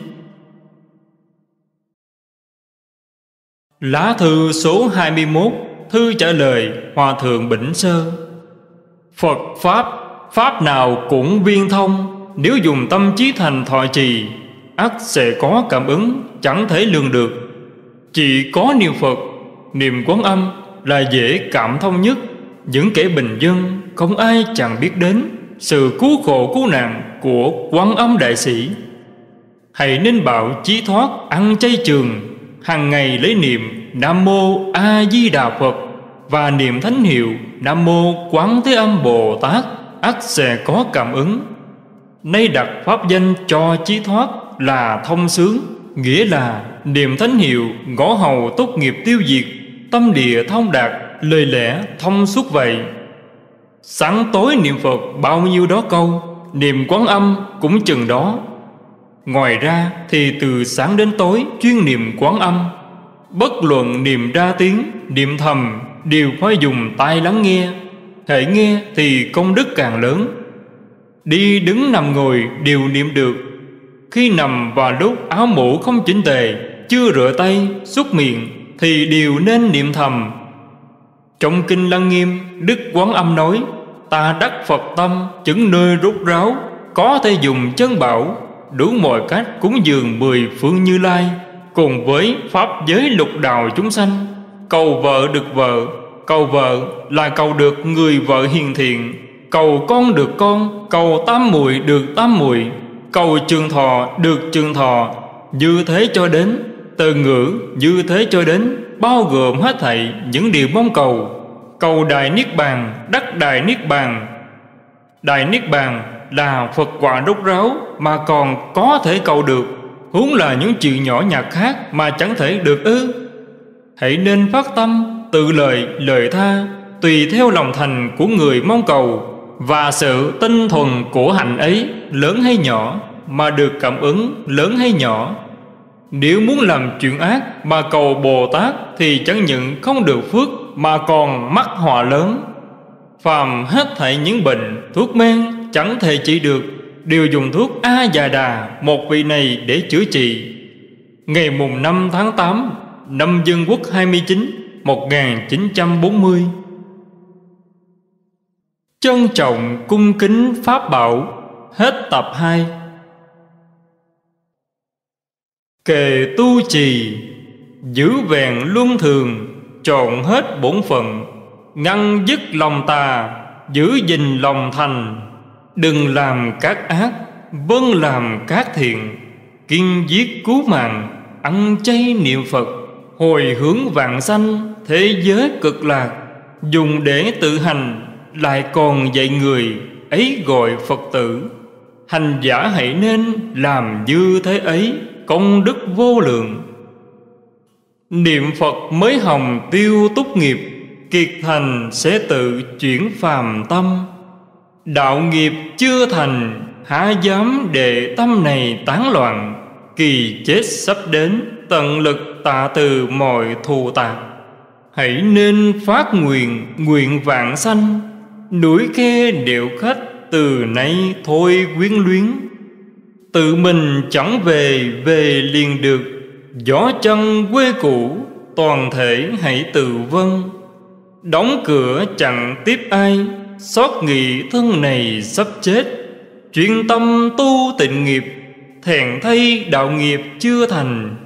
Lá thư số hai mươi mốt. Thư trả lời Hòa thượng Bỉnh Sơ. Phật Pháp, Pháp nào cũng viên thông, nếu dùng tâm trí thành thọ trì, ắt sẽ có cảm ứng chẳng thể lường được. Chỉ có niệm Phật, niệm Quán Âm là dễ cảm thông nhất. Những kẻ bình dân không ai chẳng biết đến sự cứu khổ cứu nạn của Quán Âm Đại Sĩ. Hãy nên bảo chí thoát ăn chay trường, hàng ngày lấy niệm Nam Mô A Di Đà Phật và niệm thánh hiệu Nam Mô Quán Thế Âm Bồ Tát, ắt sẽ có cảm ứng. Nay đặt pháp danh cho chí thoát là thông sướng, nghĩa là niệm thánh hiệu ngõ hầu tốt nghiệp tiêu diệt, tâm địa thông đạt, lời lẽ thông suốt vậy. Sáng tối niệm Phật bao nhiêu đó câu, niệm Quán Âm cũng chừng đó. Ngoài ra thì từ sáng đến tối chuyên niệm Quán Âm. Bất luận niệm ra tiếng, niệm thầm đều phải dùng tai lắng nghe. Hễ nghe thì công đức càng lớn. Đi đứng nằm ngồi đều niệm được. Khi nằm vào lúc áo mũ không chỉnh tề, chưa rửa tay, súc miệng thì đều nên niệm thầm. Trong Kinh Lăng Nghiêm, Đức Quán Âm nói: ta đắc Phật tâm, chứng nơi rốt ráo, có thể dùng chân bảo, đủ mọi cách cúng dường mười phương Như Lai, cùng với pháp giới lục đạo chúng sanh. Cầu vợ được vợ, cầu vợ là cầu được người vợ hiền thiện, cầu con được con, cầu tam muội được tam muội, cầu trường thọ được trường thọ, như thế cho đến từ ngữ, như thế cho đến bao gồm hết thảy những điều mong cầu. Cầu đại niết bàn, đắc đại niết bàn. Đại niết bàn là Phật quả rốt ráo mà còn có thể cầu được, huống là những chuyện nhỏ nhặt khác mà chẳng thể được ư? Hãy nên phát tâm tự lời lời tha, tùy theo lòng thành của người mong cầu và sự tinh thuần của hạnh ấy, lớn hay nhỏ, mà được cảm ứng lớn hay nhỏ. Nếu muốn làm chuyện ác mà cầu Bồ Tát thì chẳng những không được phước mà còn mắc họa lớn. Phàm hết thảy những bệnh, thuốc men chẳng thể trị được, đều dùng thuốc A Già Đà một vị này để chữa trị. Ngày mùng năm tháng tám năm Dân Quốc hai mươi chín một nghìn chín trăm bốn mươi. Trân trọng cung kính Pháp bảo. Hết tập hai. Kề tu trì, giữ vẹn luân thường, trọn hết bổn phận, ngăn dứt lòng tà, giữ gìn lòng thành. Đừng làm các ác, vâng làm các thiện, kiên giết cứu mạng, ăn chay niệm Phật, hồi hướng vạn sanh, thế giới cực lạc. Dùng để tự hành, lại còn dạy người, ấy gọi Phật tử. Hành giả hãy nên làm như thế ấy, công đức vô lượng. Niệm Phật mới hồng tiêu túc nghiệp, kiệt thành sẽ tự chuyển phàm tâm. Đạo nghiệp chưa thành, há dám để tâm này tán loạn. Kỳ chết sắp đến, tận lực tạ từ mọi thù tạc. Hãy nên phát nguyện, nguyện vạn sanh, núi khe điệu khách, từ nay thôi quyến luyến. Tự mình chẳng về, về liền được, gió chân quê cũ, toàn thể hãy tự vâng. Đóng cửa chẳng tiếp ai, xót nghĩ thân này sắp chết. Chuyên tâm tu tịnh nghiệp, thẹn thay đạo nghiệp chưa thành,